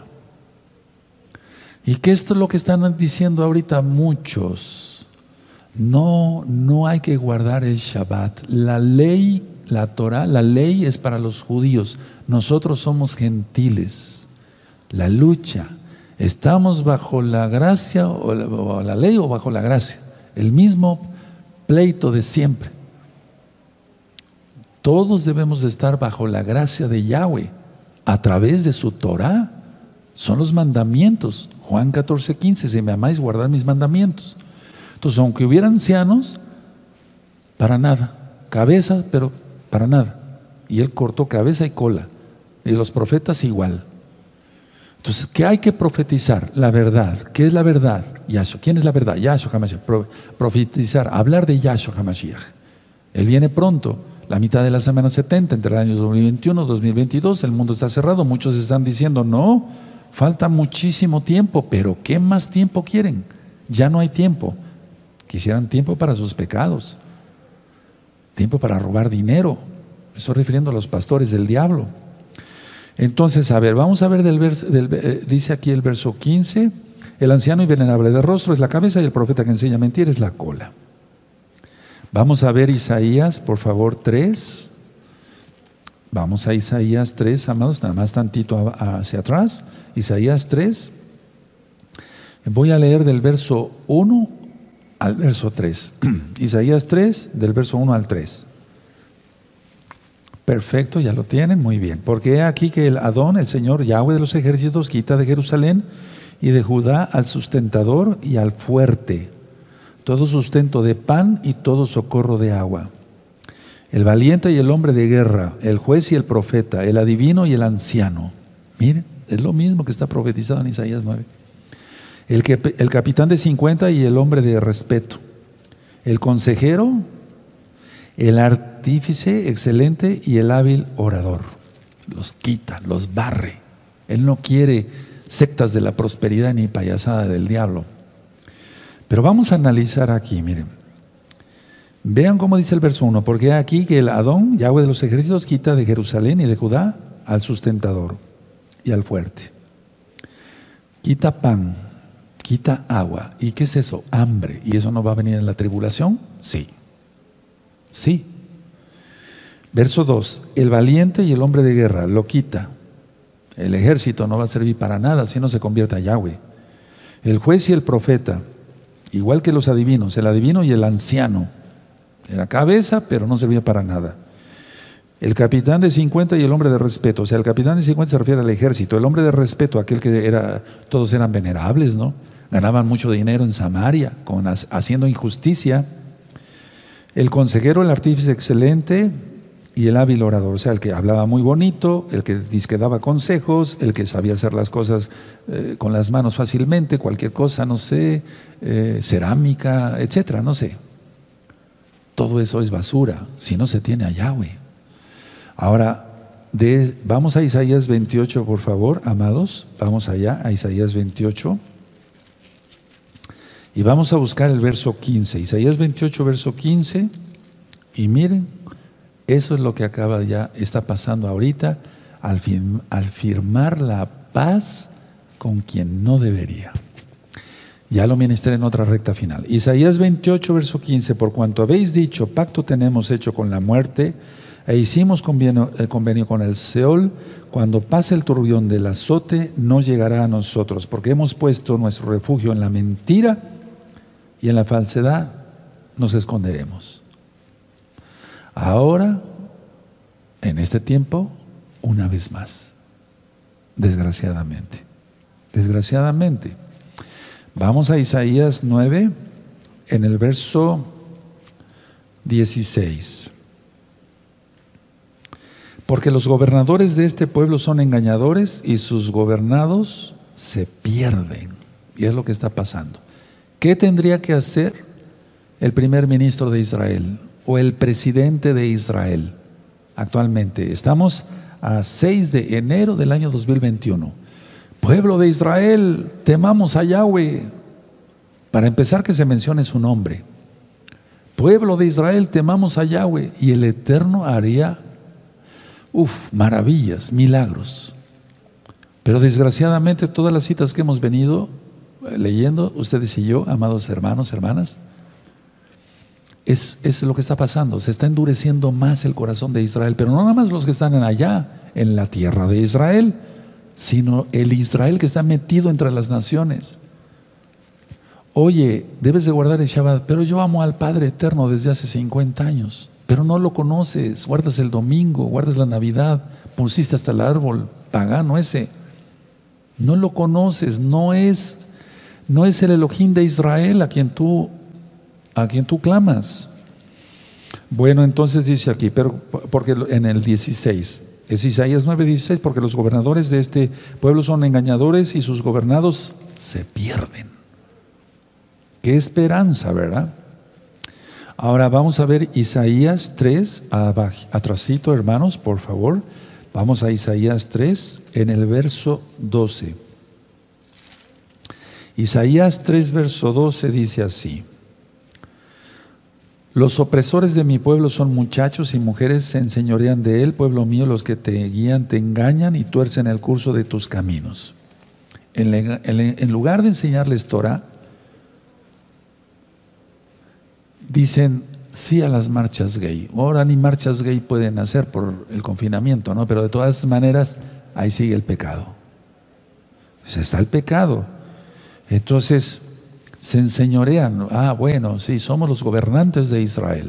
Y que esto es lo que están diciendo ahorita muchos. No, no hay que guardar el Shabbat. La ley, la Torah, la ley es para los judíos. Nosotros somos gentiles. La lucha, ¿estamos bajo la gracia o la, o la ley o bajo la gracia? El mismo pleito de siempre. Todos debemos de estar bajo la gracia de Yahweh a través de su Torah. Son los mandamientos. Juan catorce quince: si me amáis, guardad mis mandamientos. Entonces, aunque hubiera ancianos, para nada. Cabeza, pero para nada. Y él cortó cabeza y cola. Y los profetas igual. Entonces, ¿qué hay que profetizar? La verdad. ¿Qué es la verdad? Yahshua. ¿Quién es la verdad? Yahshua HaMashiach. Pro, profetizar, hablar de Yahshua HaMashiach. Él viene pronto, la mitad de la semana setenta, entre el año dos mil veintiuno y dos mil veintidós. El mundo está cerrado. Muchos están diciendo, no, falta muchísimo tiempo. Pero ¿qué más tiempo quieren? Ya no hay tiempo. Quisieran tiempo para sus pecados. Tiempo para robar dinero. Me estoy refiriendo a los pastores del diablo. Entonces, a ver, vamos a ver del verso, del, eh, dice aquí el verso quince: el anciano y venerable de rostro es la cabeza, y el profeta que enseña mentira es la cola. Vamos a ver Isaías, por favor, tres. Vamos a Isaías tres, amados, nada más tantito hacia atrás. Isaías tres. Voy a leer del verso uno al verso tres. Isaías tres, del verso uno al tres. Perfecto, ya lo tienen, muy bien. Porque he aquí que el Adón, el Señor Yahweh de los ejércitos, quita de Jerusalén y de Judá al sustentador y al fuerte, todo sustento de pan y todo socorro de agua. El valiente y el hombre de guerra, el juez y el profeta, el adivino y el anciano. Miren, es lo mismo que está profetizado en Isaías nueve. El, que, el capitán de cincuenta y el hombre de respeto. El consejero, el artífice excelente y el hábil orador. Los quita, los barre. Él no quiere sectas de la prosperidad ni payasada del diablo. Pero vamos a analizar aquí, miren. Vean cómo dice el verso uno. Porque aquí que el Adón, Yahweh de los ejércitos, quita de Jerusalén y de Judá al sustentador y al fuerte. Quita pan, quita agua. ¿Y qué es eso? Hambre. ¿Y eso no va a venir en la tribulación? Sí. Sí. Verso dos. El valiente y el hombre de guerra lo quita. El ejército no va a servir para nada si no se convierte a Yahweh. El juez y el profeta, igual que los adivinos, el adivino y el anciano. Era cabeza, pero no servía para nada. El capitán de cincuenta y el hombre de respeto. O sea, el capitán de cincuenta se refiere al ejército. El hombre de respeto, aquel que era, todos eran venerables, ¿no? Ganaban mucho dinero en Samaria, con, haciendo injusticia. El consejero, el artífice excelente y el hábil orador. O sea, el que hablaba muy bonito, el que dizque daba consejos, el que sabía hacer las cosas eh, con las manos fácilmente, cualquier cosa, no sé, eh, cerámica, etcétera, no sé. Todo eso es basura si no se tiene a Yahweh. Ahora, de, vamos a Isaías veintiocho, por favor, amados. Vamos allá a Isaías veintiocho. Y vamos a buscar el verso quince. Isaías veintiocho, verso quince. Y miren, eso es lo que acaba ya, está pasando ahorita al, fin, al firmar la paz con quien no debería. Ya lo ministré en otra recta final. Isaías veintiocho, verso quince. Por cuanto habéis dicho, pacto tenemos hecho con la muerte, e hicimos convenio, el convenio con el Seol, cuando pase el turbión del azote, no llegará a nosotros, porque hemos puesto nuestro refugio en la mentira y en la falsedad nos esconderemos. Ahora, en este tiempo, una vez más, desgraciadamente, desgraciadamente. Vamos a Isaías nueve, en el verso dieciséis. Porque los gobernadores de este pueblo son engañadores y sus gobernados se pierden. Y es lo que está pasando. ¿Qué tendría que hacer el primer ministro de Israel o el presidente de Israel actualmente? Estamos a seis de enero del año dos mil veintiuno. Pueblo de Israel, temamos a Yahweh. Para empezar, que se mencione su nombre. Pueblo de Israel, temamos a Yahweh. Y el Eterno haría, uf, maravillas, milagros. Pero desgraciadamente todas las citas que hemos venido leyendo, ustedes y yo, amados hermanos, hermanas, es, es lo que está pasando. Se está endureciendo más el corazón de Israel. Pero no nada más los que están allá, en la tierra de Israel, sino el Israel que está metido entre las naciones. Oye, debes de guardar el Shabbat, pero yo amo al Padre Eterno desde hace cincuenta años, pero no lo conoces. Guardas el domingo, guardas la Navidad, pusiste hasta el árbol pagano ese, no lo conoces. No es, no es el Elohim de Israel a quien tú, a quien tú clamas. Bueno, entonces dice aquí, pero porque en el dieciséis, es Isaías nueve, dieciséis, porque los gobernadores de este pueblo son engañadores y sus gobernados se pierden. Qué esperanza, ¿verdad? Ahora vamos a ver Isaías tres, atrasito, hermanos, por favor. Vamos a Isaías tres, en el verso doce. Isaías tres, verso doce dice así: los opresores de mi pueblo son muchachos y mujeres, se enseñorean de él, pueblo mío, los que te guían te engañan y tuercen el curso de tus caminos. En, en, en lugar de enseñarles Torah, dicen, sí a las marchas gay. Ahora ni marchas gay pueden hacer por el confinamiento, ¿no? Pero de todas maneras, ahí sigue el pecado. O sea, está el pecado. Entonces, se enseñorean. Ah, bueno, sí, somos los gobernantes de Israel.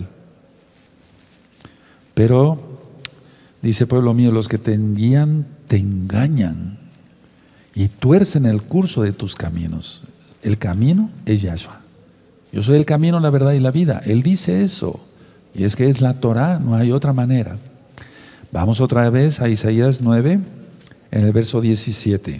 Pero, dice pueblo mío, los que te guían, te engañan y tuercen el curso de tus caminos. El camino es Yahshua. Yo soy el camino, la verdad y la vida. Él dice eso. Y es que es la Torah, no hay otra manera. Vamos otra vez a Isaías nueve, en el verso diecisiete.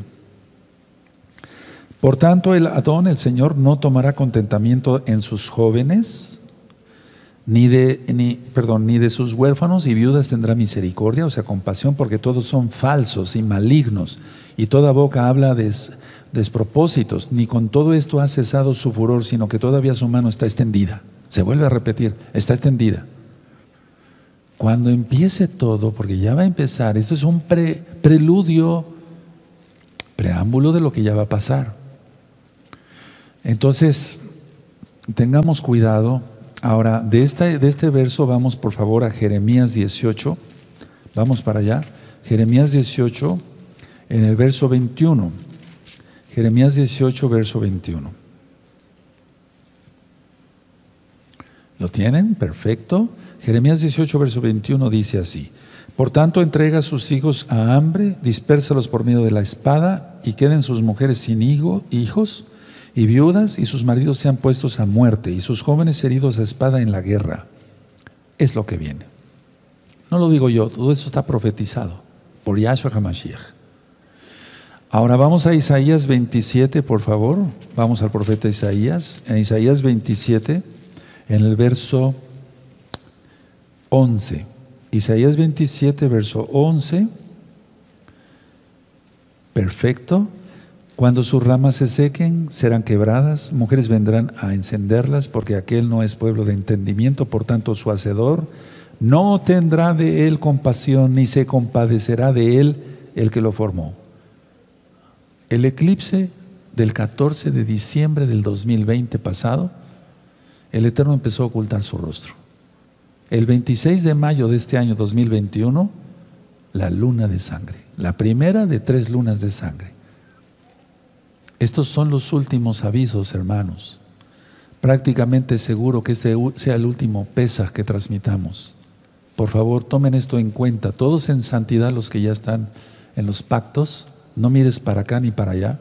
Por tanto, el Adón, el Señor, no tomará contentamiento en sus jóvenes, ni de, ni, perdón, ni de sus huérfanos y viudas tendrá misericordia, o sea, compasión, porque todos son falsos y malignos, y toda boca habla de despropósitos. Ni con todo esto ha cesado su furor, sino que todavía su mano está extendida. Se vuelve a repetir, está extendida. Cuando empiece todo, porque ya va a empezar, esto es un pre, preludio, preámbulo de lo que ya va a pasar. Entonces, tengamos cuidado. Ahora, de este, de este verso vamos por favor a Jeremías dieciocho. Vamos para allá. Jeremías dieciocho, en el verso veintiuno. Jeremías dieciocho, verso veintiuno. ¿Lo tienen? Perfecto. Jeremías dieciocho, verso veintiuno dice así: por tanto, entrega a sus hijos a hambre, dispérsalos por medio de la espada, y queden sus mujeres sin hijo, hijos y viudas, y sus maridos sean puestos a muerte, y sus jóvenes heridos a espada en la guerra. Es lo que viene. No lo digo yo, todo eso está profetizado por Yahshua HaMashiach. Ahora vamos a Isaías veintisiete, por favor. Vamos al profeta Isaías. En Isaías veintisiete, en el verso once. Isaías veintisiete, verso once. Perfecto. Cuando sus ramas se sequen, serán quebradas, mujeres vendrán a encenderlas, porque aquel no es pueblo de entendimiento, por tanto su hacedor no tendrá de él compasión, ni se compadecerá de él el que lo formó. El eclipse del catorce de diciembre del dos mil veinte pasado, el Eterno empezó a ocultar su rostro. El veintiséis de mayo de este año dos mil veintiuno, la luna de sangre, la primera de tres lunas de sangre. Estos son los últimos avisos, hermanos. Prácticamente seguro que este sea el último Pesaj que transmitamos. Por favor, tomen esto en cuenta. Todos en santidad, los que ya están en los pactos, no mires para acá ni para allá,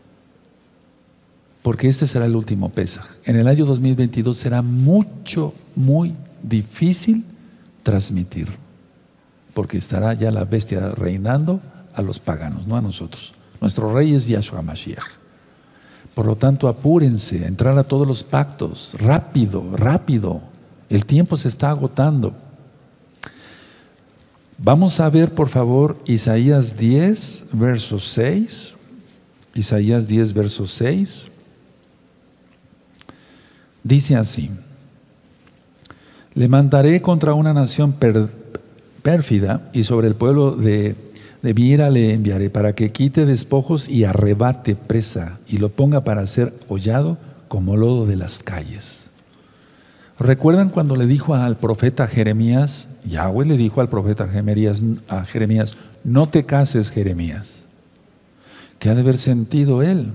porque este será el último Pesaj. En el año dos mil veintidós será mucho, muy difícil transmitir, porque estará ya la bestia reinando a los paganos, no a nosotros. Nuestro rey es Yahshua HaMashiach. Por lo tanto, apúrense a entrar a todos los pactos, rápido, rápido. El tiempo se está agotando. Vamos a ver, por favor, Isaías diez, verso seis. Isaías diez, verso seis. Dice así: le mandaré contra una nación per, pérfida, y sobre el pueblo de De Mira le enviaré para que quite despojos y arrebate presa y lo ponga para ser hollado como lodo de las calles. ¿Recuerdan cuando le dijo al profeta Jeremías? Yahweh le dijo al profeta Jeremías, a Jeremías, no te cases, Jeremías. ¿Qué ha de haber sentido él?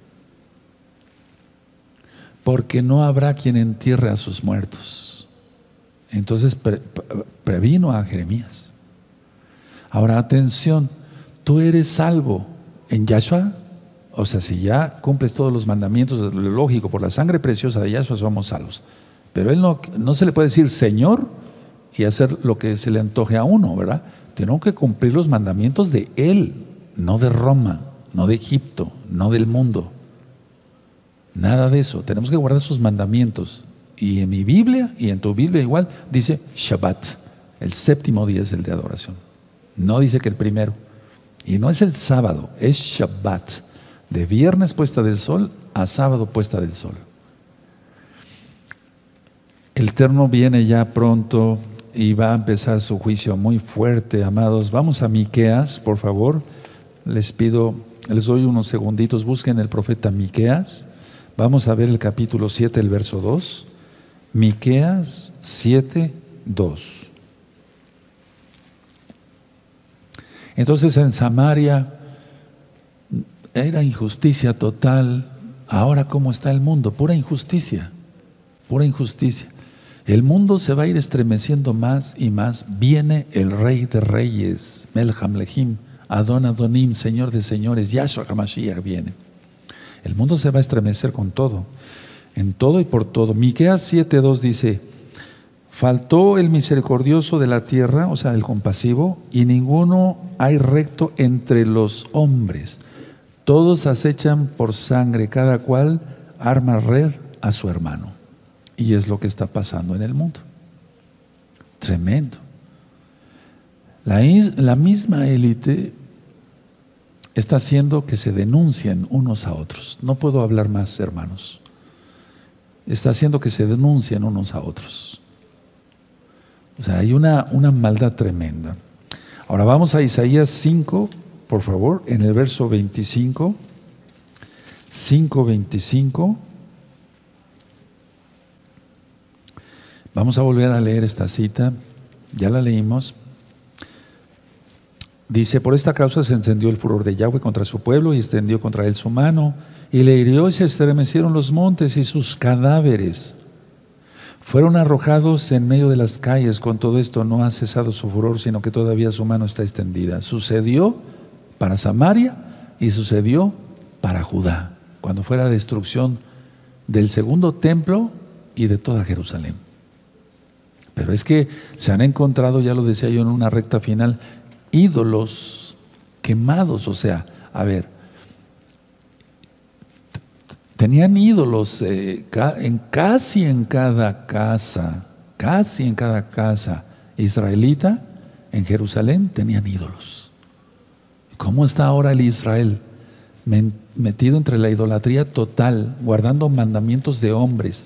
Porque no habrá quien entierre a sus muertos. Entonces pre, previno a Jeremías. Ahora atención, tú eres salvo en Yahshua, o sea, si ya cumples todos los mandamientos, lo lógico, por la sangre preciosa de Yahshua somos salvos. Pero él no, no se le puede decir Señor y hacer lo que se le antoje a uno, ¿verdad? Tenemos que cumplir los mandamientos de Él, no de Roma, no de Egipto, no del mundo. Nada de eso, tenemos que guardar sus mandamientos. Y en mi Biblia y en tu Biblia igual dice Shabbat, el séptimo día es el de adoración. No dice que el primero. Y no es el sábado, es Shabbat. De viernes puesta del sol a sábado puesta del sol. El Eterno viene ya pronto y va a empezar su juicio muy fuerte, amados. Vamos a Miqueas, por favor. Les pido, les doy unos segunditos, busquen el profeta Miqueas. Vamos a ver el capítulo siete, el verso dos. Miqueas siete, dos. Entonces en Samaria era injusticia total. Ahora, ¿cómo está el mundo? Pura injusticia, pura injusticia. El mundo se va a ir estremeciendo más y más. Viene el Rey de Reyes, Melech Hamlechim, Adon Adonim, Señor de Señores, Yahshua HaMashiach viene. El mundo se va a estremecer con todo, en todo y por todo. Miqueas siete, dos dice: faltó el misericordioso de la tierra, o sea, el compasivo, y ninguno hay recto entre los hombres. Todos acechan por sangre, cada cual arma red a su hermano. Y es lo que está pasando en el mundo. Tremendo. La, is, la misma élite está haciendo que se denuncien unos a otros. No puedo hablar más, hermanos. Está haciendo que se denuncien unos a otros. O sea, hay una, una maldad tremenda. Ahora vamos a Isaías cinco, por favor, en el verso veinticinco. cinco, veinticinco. Vamos a volver a leer esta cita. Ya la leímos. Dice: por esta causa se encendió el furor de Yahweh contra su pueblo y extendió contra él su mano, y le hirió y se estremecieron los montes y sus cadáveres fueron arrojados en medio de las calles. Con todo esto no ha cesado su furor, sino que todavía su mano está extendida. Sucedió para Samaria y sucedió para Judá, cuando fue la destrucción del segundo templo y de toda Jerusalén. Pero es que se han encontrado, ya lo decía yo en una recta final, ídolos quemados. O sea, a ver, tenían ídolos eh, en casi en cada casa, casi en cada casa israelita en Jerusalén tenían ídolos. ¿Cómo está ahora el Israel? Metido entre la idolatría total, guardando mandamientos de hombres.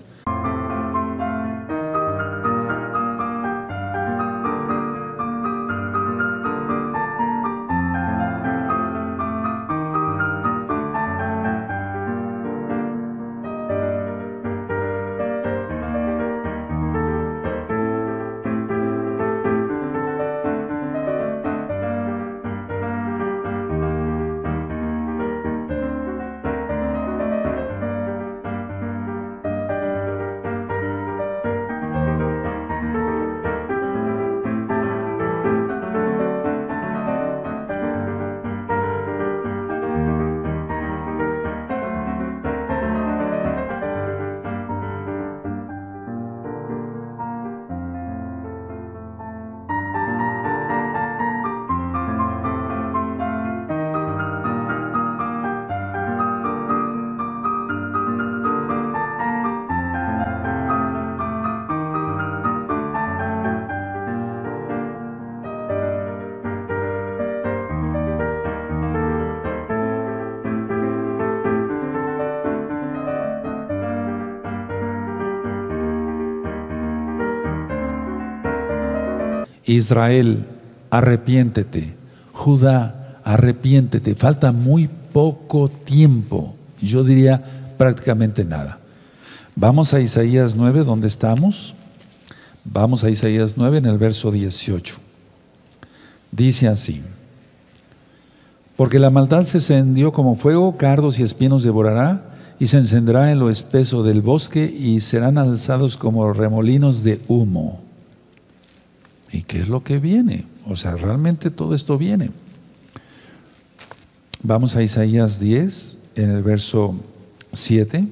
Israel, arrepiéntete. Judá, arrepiéntete. Falta muy poco tiempo. Yo diría prácticamente nada. Vamos a Isaías nueve, ¿dónde estamos? Vamos a Isaías nueve en el verso dieciocho. Dice así: porque la maldad se encendió como fuego, cardos y espinos devorará, y se encenderá en lo espeso del bosque, y serán alzados como remolinos de humo. ¿Y qué es lo que viene? O sea, realmente todo esto viene. Vamos a Isaías diez, en el verso siete.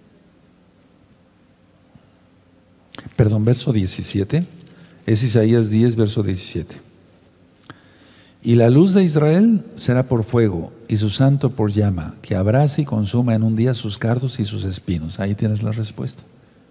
Perdón, verso diecisiete. Es Isaías diez, verso diecisiete. Y la luz de Israel será por fuego, y su santo por llama, que abrace y consuma en un día sus cardos y sus espinos. Ahí tienes la respuesta.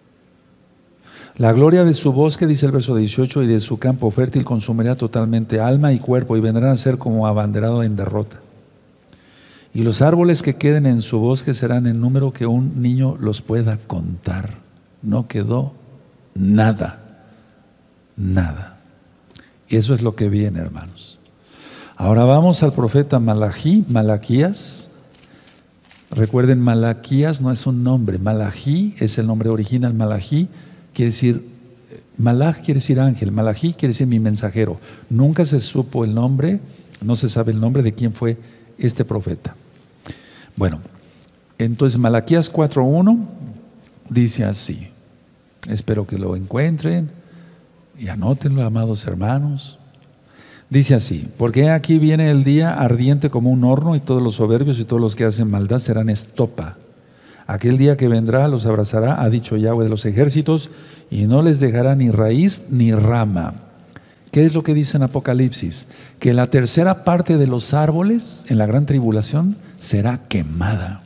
La gloria de su bosque, dice el verso dieciocho, y de su campo fértil consumirá totalmente alma y cuerpo, y vendrán a ser como abanderado en derrota. Y los árboles que queden en su bosque serán en número que un niño los pueda contar. No quedó nada, nada. Y eso es lo que viene, hermanos. Ahora vamos al profeta Malají, Malaquías. Recuerden, Malaquías no es un nombre, Malají es el nombre original. Malají quiere decir, Malach quiere decir ángel, Malají quiere decir mi mensajero. Nunca se supo el nombre, no se sabe el nombre de quién fue este profeta. Bueno, entonces Malaquías cuatro uno dice así, espero que lo encuentren y anótenlo, amados hermanos. Dice así: porque aquí viene el día ardiente como un horno, y todos los soberbios y todos los que hacen maldad serán estopa. Aquel día que vendrá los abrazará, ha dicho Yahweh de los ejércitos, y no les dejará ni raíz ni rama. ¿Qué es lo que dice en Apocalipsis? Que la tercera parte de los árboles en la gran tribulación será quemada.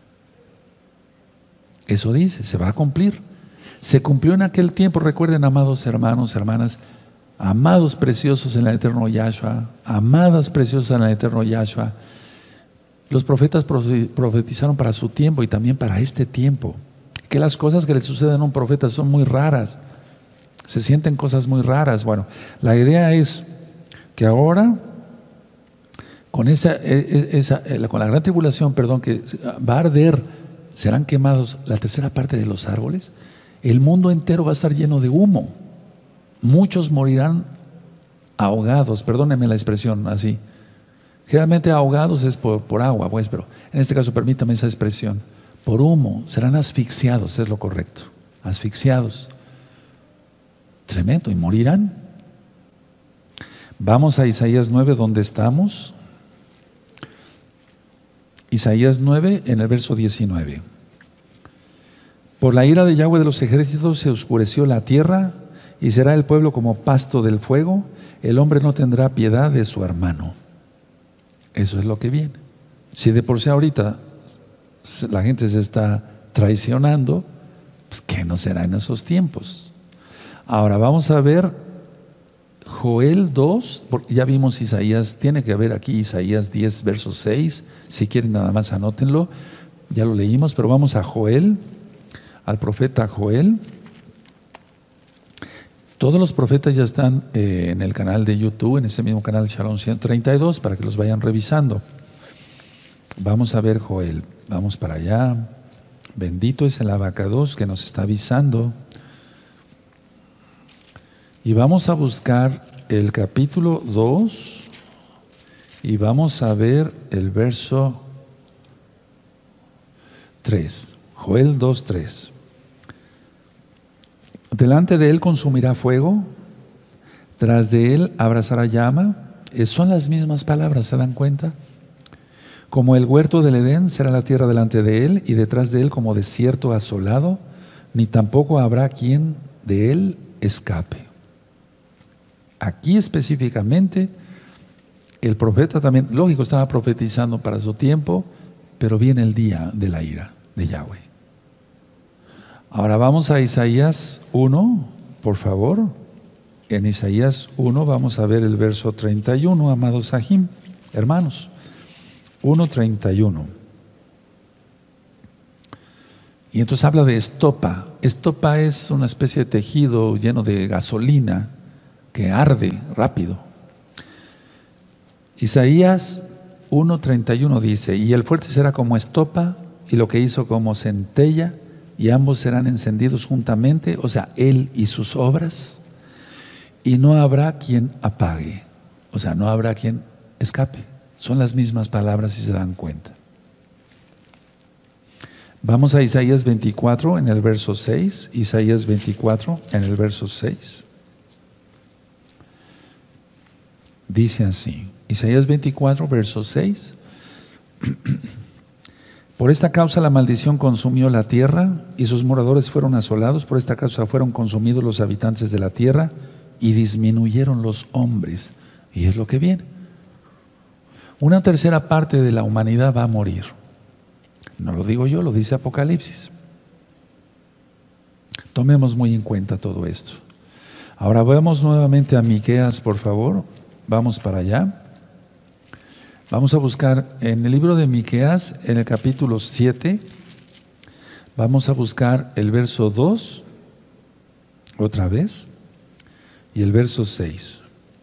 Eso dice, se va a cumplir. Se cumplió en aquel tiempo. Recuerden, amados hermanos, hermanas, amados preciosos en el eterno Yahshua, amadas preciosas en el eterno Yahshua, los profetas profetizaron para su tiempo y también para este tiempo. Que las cosas que le suceden a un profeta son muy raras. Se sienten cosas muy raras. Bueno, la idea es que ahora, con, esa, esa, con la gran tribulación, perdón, que va a arder, serán quemados la tercera parte de los árboles. El mundo entero va a estar lleno de humo. Muchos morirán ahogados, perdónenme la expresión así. Generalmente ahogados es por, por agua, pues, pero en este caso permítame esa expresión. Por humo, serán asfixiados, es lo correcto. Asfixiados. Tremendo, y morirán. Vamos a Isaías nueve, donde estamos. Isaías nueve, en el verso diecinueve. Por la ira de Yahweh de los ejércitos se oscureció la tierra, y será el pueblo como pasto del fuego. El hombre no tendrá piedad de su hermano. Eso es lo que viene. Si de por sí ahorita la gente se está traicionando, pues ¿qué no será en esos tiempos? Ahora vamos a ver Joel dos, porque ya vimos Isaías, tiene que haber aquí Isaías diez, verso seis, si quieren nada más anótenlo, ya lo leímos, pero vamos a Joel, al profeta Joel. Todos los profetas ya están eh, en el canal de YouTube, en ese mismo canal Shalom ciento treinta y dos, para que los vayan revisando. Vamos a ver Joel, vamos para allá. Bendito es el abacados que nos está avisando. Y vamos a buscar el capítulo dos y vamos a ver el verso tres. Joel dos, tres. Delante de él consumirá fuego, tras de él abrazará llama. Son las mismas palabras, ¿se dan cuenta? Como el huerto del Edén será la tierra delante de él, y detrás de él como desierto asolado, ni tampoco habrá quien de él escape. Aquí específicamente, el profeta también, lógico, estaba profetizando para su tiempo, pero viene el día de la ira de Yahweh. Ahora vamos a Isaías uno, por favor. En Isaías uno vamos a ver el verso treinta y uno, amados Sahim, hermanos. uno, treinta y uno. Y entonces habla de estopa. Estopa es una especie de tejido lleno de gasolina que arde rápido. Isaías uno, treinta y uno dice: y el fuerte será como estopa, y lo que hizo como centella, y ambos serán encendidos juntamente, o sea, él y sus obras, y no habrá quien apague, o sea, no habrá quien escape. Son las mismas palabras si se dan cuenta. Vamos a Isaías veinticuatro en el verso seis, Isaías veinticuatro en el verso seis. Dice así, Isaías veinticuatro, verso seis. Por esta causa la maldición consumió la tierra y sus moradores fueron asolados. Por esta causa fueron consumidos los habitantes de la tierra y disminuyeron los hombres. Y es lo que viene. Una tercera parte de la humanidad va a morir. No lo digo yo, lo dice Apocalipsis. Tomemos muy en cuenta todo esto. Ahora vamos nuevamente a Miqueas, por favor. Vamos para allá. Vamos a buscar en el libro de Miqueas, en el capítulo siete, vamos a buscar el verso dos, otra vez, y el verso seis.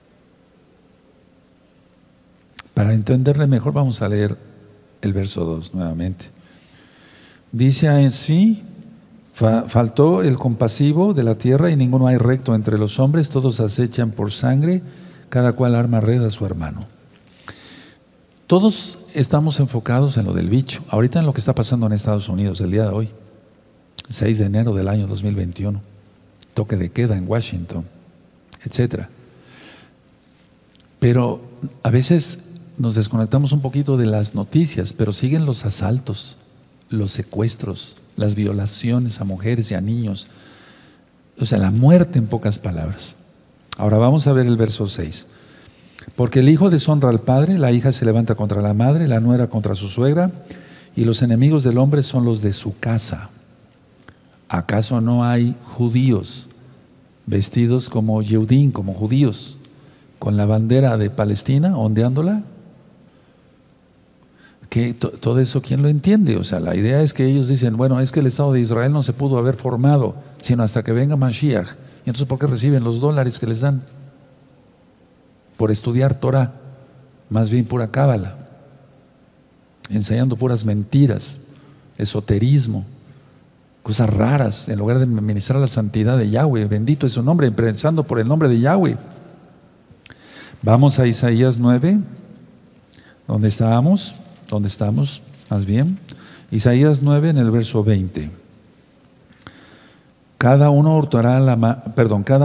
Para entenderle mejor vamos a leer el verso dos nuevamente. Dice así: Fa- faltó el compasivo de la tierra y ninguno hay recto entre los hombres, todos acechan por sangre, cada cual arma red a su hermano. Todos estamos enfocados en lo del bicho, ahorita en lo que está pasando en Estados Unidos el día de hoy, seis de enero del año dos mil veintiuno, toque de queda en Washington, etcétera. Pero a veces nos desconectamos un poquito de las noticias, pero siguen los asaltos, los secuestros, las violaciones a mujeres y a niños, o sea, la muerte en pocas palabras. Ahora vamos a ver el verso seis. Porque el hijo deshonra al padre, la hija se levanta contra la madre, la nuera contra su suegra, y los enemigos del hombre son los de su casa. ¿Acaso no hay judíos vestidos como Yehudim, como judíos, con la bandera de Palestina ondeándola? Que to, todo eso, ¿quién lo entiende? O sea, la idea es que ellos dicen, bueno, es que el Estado de Israel no se pudo haber formado, sino hasta que venga Mashiach. Y entonces, ¿por qué reciben los dólares que les dan? Por estudiar Torah, más bien pura cábala, enseñando puras mentiras, esoterismo, cosas raras, en lugar de ministrar la santidad de Yahweh. Bendito es su nombre, empezando por el nombre de Yahweh. Vamos a Isaías nueve, ¿dónde estábamos? ¿Dónde estamos? Más bien, Isaías nueve en el verso veinte. Cada uno hurtará la ma- perdón, cada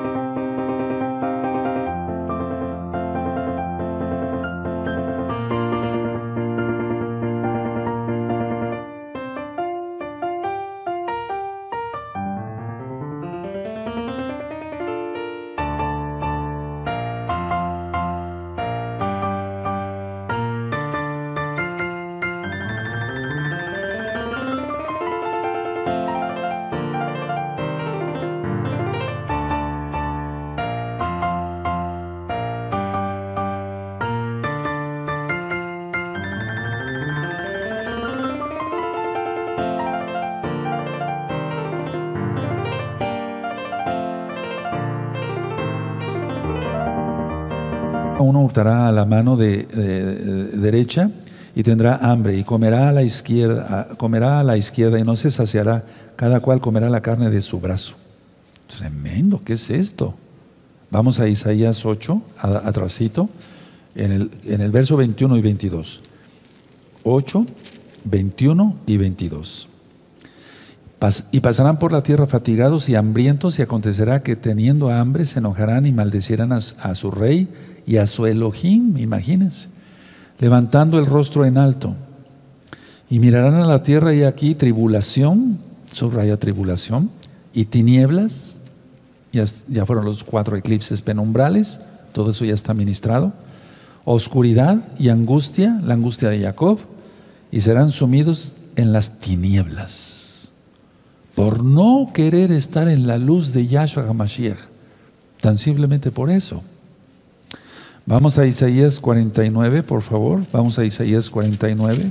uno hurtará a la mano de, de, de derecha y tendrá hambre y comerá a la izquierda, comerá a la izquierda y no se saciará, cada cual comerá la carne de su brazo. Tremendo, ¿qué es esto? Vamos a Isaías ocho, atrasito, en el, en el verso veintiuno y veintidós. ocho, veintiuno y veintidós. Pas, y pasarán por la tierra fatigados y hambrientos, y acontecerá que teniendo hambre se enojarán y maldecirán a, a su rey y a su Elohim, imagínense, levantando el rostro en alto. Y mirarán a la tierra y aquí tribulación, subraya tribulación, y tinieblas, ya, ya fueron los cuatro eclipses penumbrales, todo eso ya está ministrado, oscuridad y angustia, la angustia de Jacob, y serán sumidos en las tinieblas, por no querer estar en la luz de Yahshua HaMashiach, tan simplemente por eso. Vamos a Isaías cuarenta y nueve, por favor, vamos a Isaías cuarenta y nueve.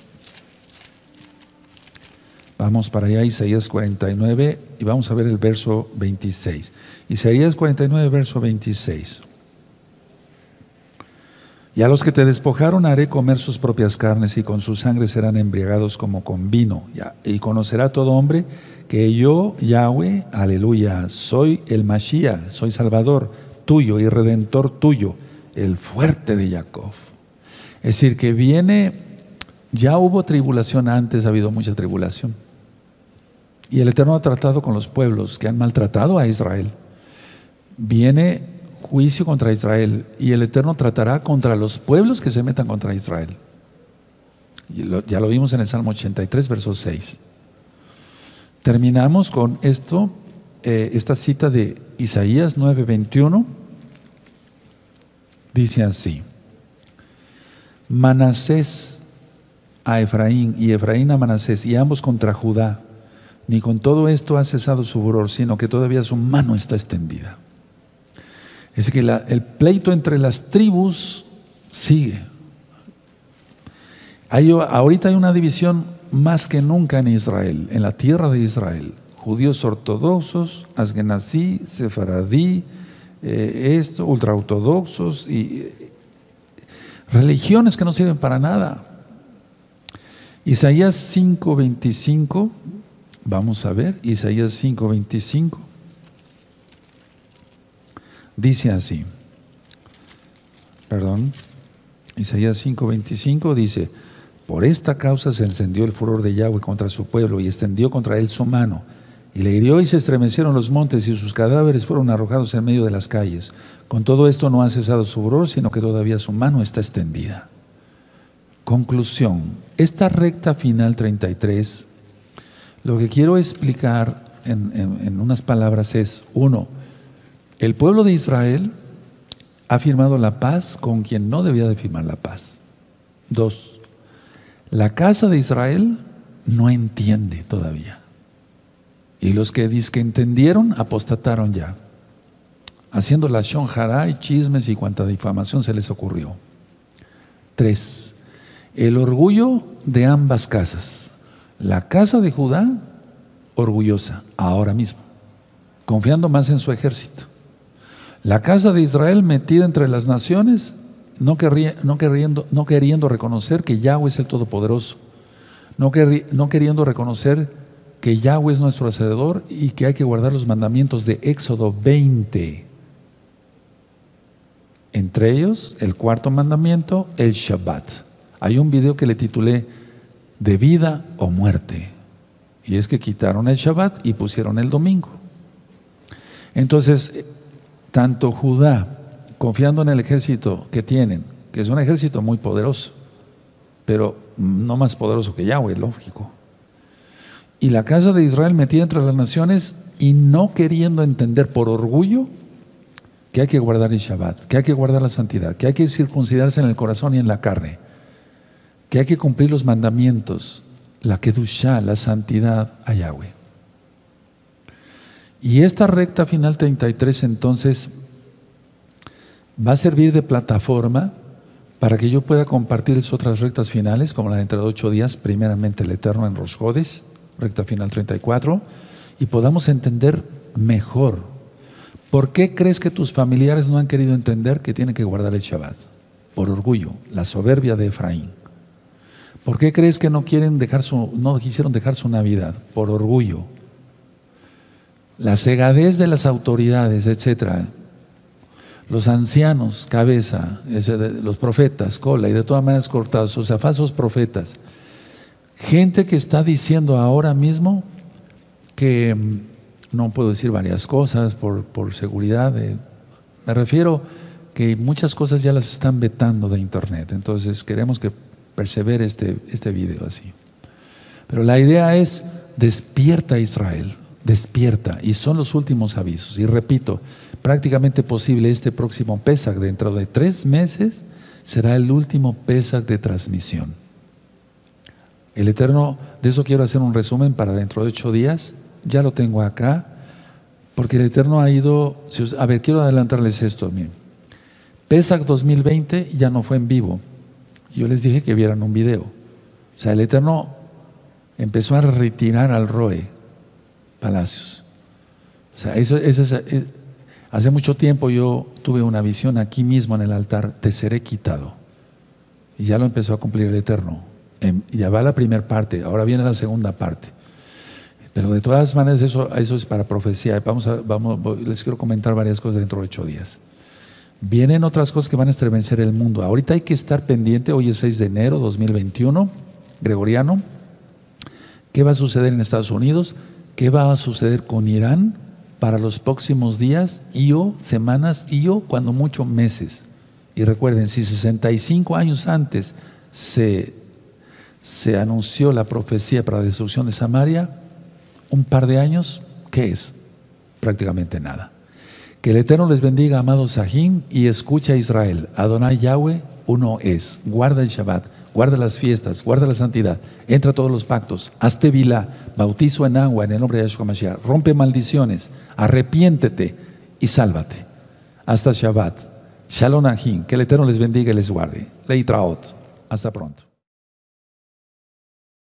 Vamos para allá, Isaías cuarenta y nueve, y vamos a ver el verso veintiséis. Isaías cuarenta y nueve, verso veintiséis. Y a los que te despojaron haré comer sus propias carnes, y con su sangre serán embriagados como con vino. Y conocerá todo hombre que yo, Yahweh, aleluya, soy el Mashiach, soy Salvador tuyo y Redentor tuyo, el fuerte de Jacob. Es decir, que viene, ya hubo tribulación antes, ha habido mucha tribulación. Y el Eterno ha tratado con los pueblos que han maltratado a Israel. Viene juicio contra Israel, y el Eterno tratará contra los pueblos que se metan contra Israel. Y lo, ya lo vimos en el Salmo ochenta y tres, verso seis. Terminamos con esto, eh, esta cita de Isaías nueve, veintiuno. Dice así: Manasés a Efraín y Efraín a Manasés, y ambos contra Judá. Ni con todo esto ha cesado su furor, sino que todavía su mano está extendida. Es que la, el pleito entre las tribus sigue. Hay, ahorita hay una división más que nunca en Israel, en la tierra de Israel. Judíos ortodoxos, askenazí, sefaradí, eh, esto, ultraortodoxos y eh, religiones que no sirven para nada. Isaías cinco, veinticinco Vamos a ver, Isaías cinco veinticinco. Dice así, perdón, Isaías cinco veinticinco dice: por esta causa se encendió el furor de Yahweh contra su pueblo y extendió contra él su mano, y le hirió y se estremecieron los montes y sus cadáveres fueron arrojados en medio de las calles. Con todo esto no ha cesado su furor, sino que todavía su mano está extendida. Conclusión, esta recta final treinta y tres, lo que quiero explicar en, en, en unas palabras es: uno, el pueblo de Israel ha firmado la paz con quien no debía de firmar la paz. Dos, la casa de Israel no entiende todavía. Y los que dizque entendieron, apostataron ya, haciendo la shon hará y chismes y cuanta difamación se les ocurrió. Tres, el orgullo de ambas casas. La casa de Judá, orgullosa, ahora mismo, confiando más en su ejército. La casa de Israel metida entre las naciones, no, querría, no, queriendo, no queriendo reconocer que Yahweh es el Todopoderoso, no, querri, no queriendo reconocer que Yahweh es nuestro Hacedor y que hay que guardar los mandamientos de Éxodo veinte. Entre ellos, el cuarto mandamiento, el Shabbat. Hay un video que le titulé de vida o muerte, y es que quitaron el Shabbat y pusieron el domingo. Entonces, tanto Judá, confiando en el ejército que tienen, que es un ejército muy poderoso, pero no más poderoso que Yahweh, lógico, y la casa de Israel metida entre las naciones y no queriendo entender por orgullo que hay que guardar el Shabbat, que hay que guardar la santidad, que hay que circuncidarse en el corazón y en la carne, que hay que cumplir los mandamientos, la kedushá, la santidad a Yahweh. Y esta recta final treinta y tres entonces va a servir de plataforma para que yo pueda compartir las otras rectas finales, como la de entre ocho días, primeramente el Eterno en Rosh Hodesh, recta final treinta y cuatro, y podamos entender mejor. ¿Por qué crees que tus familiares no han querido entender que tienen que guardar el Shabbat? Por orgullo, la soberbia de Efraín. ¿Por qué crees que no quieren dejar su, no quisieron dejar su Navidad? Por orgullo. La cegadez de las autoridades, etcétera. Los ancianos, cabeza, los profetas, cola, y de todas maneras cortados, o sea, falsos profetas. Gente que está diciendo ahora mismo que, no puedo decir varias cosas por, por seguridad, de, me refiero que muchas cosas ya las están vetando de internet, entonces queremos que persevere este, este video así. Pero la idea es: despierta Israel, despierta, y son los últimos avisos. Y repito, prácticamente posible este próximo Pesach, dentro de tres meses, será el último Pesach de transmisión. El Eterno, de eso quiero hacer un resumen para dentro de ocho días, ya lo tengo acá, porque el Eterno ha ido, a ver, quiero adelantarles esto, miren. Pesach dos mil veinte ya no fue en vivo, yo les dije que vieran un video. O sea, el Eterno empezó a retirar al Roe Palacios. O sea, eso, eso es, es, hace mucho tiempo yo tuve una visión aquí mismo en el altar: te seré quitado. Y ya lo empezó a cumplir el Eterno. Ya va la primera parte, ahora viene la segunda parte. Pero de todas maneras eso, eso es para profecía. Vamos a, vamos, les quiero comentar varias cosas dentro de ocho días. Vienen otras cosas que van a estremecer el mundo. Ahorita hay que estar pendiente. Hoy es seis de enero de dos mil veintiuno, gregoriano. ¿Qué va a suceder en Estados Unidos? ¿Qué va a suceder con Irán para los próximos días y o semanas y o cuando mucho meses? Y recuerden, si sesenta y cinco años antes se, se anunció la profecía para la destrucción de Samaria, un par de años, ¿qué es? Prácticamente nada. Que el Eterno les bendiga, amados Sahim, y escucha a Israel. Adonai Yahweh, uno es. Guarda el Shabbat, guarda las fiestas, guarda la santidad, entra a todos los pactos, haz tevilá, bautizo en agua en el nombre de Yahshua Mashiach, rompe maldiciones, arrepiéntete y sálvate. Hasta Shabbat. Shalom Ahim. Que el Eterno les bendiga y les guarde. Leitraot. Hasta pronto.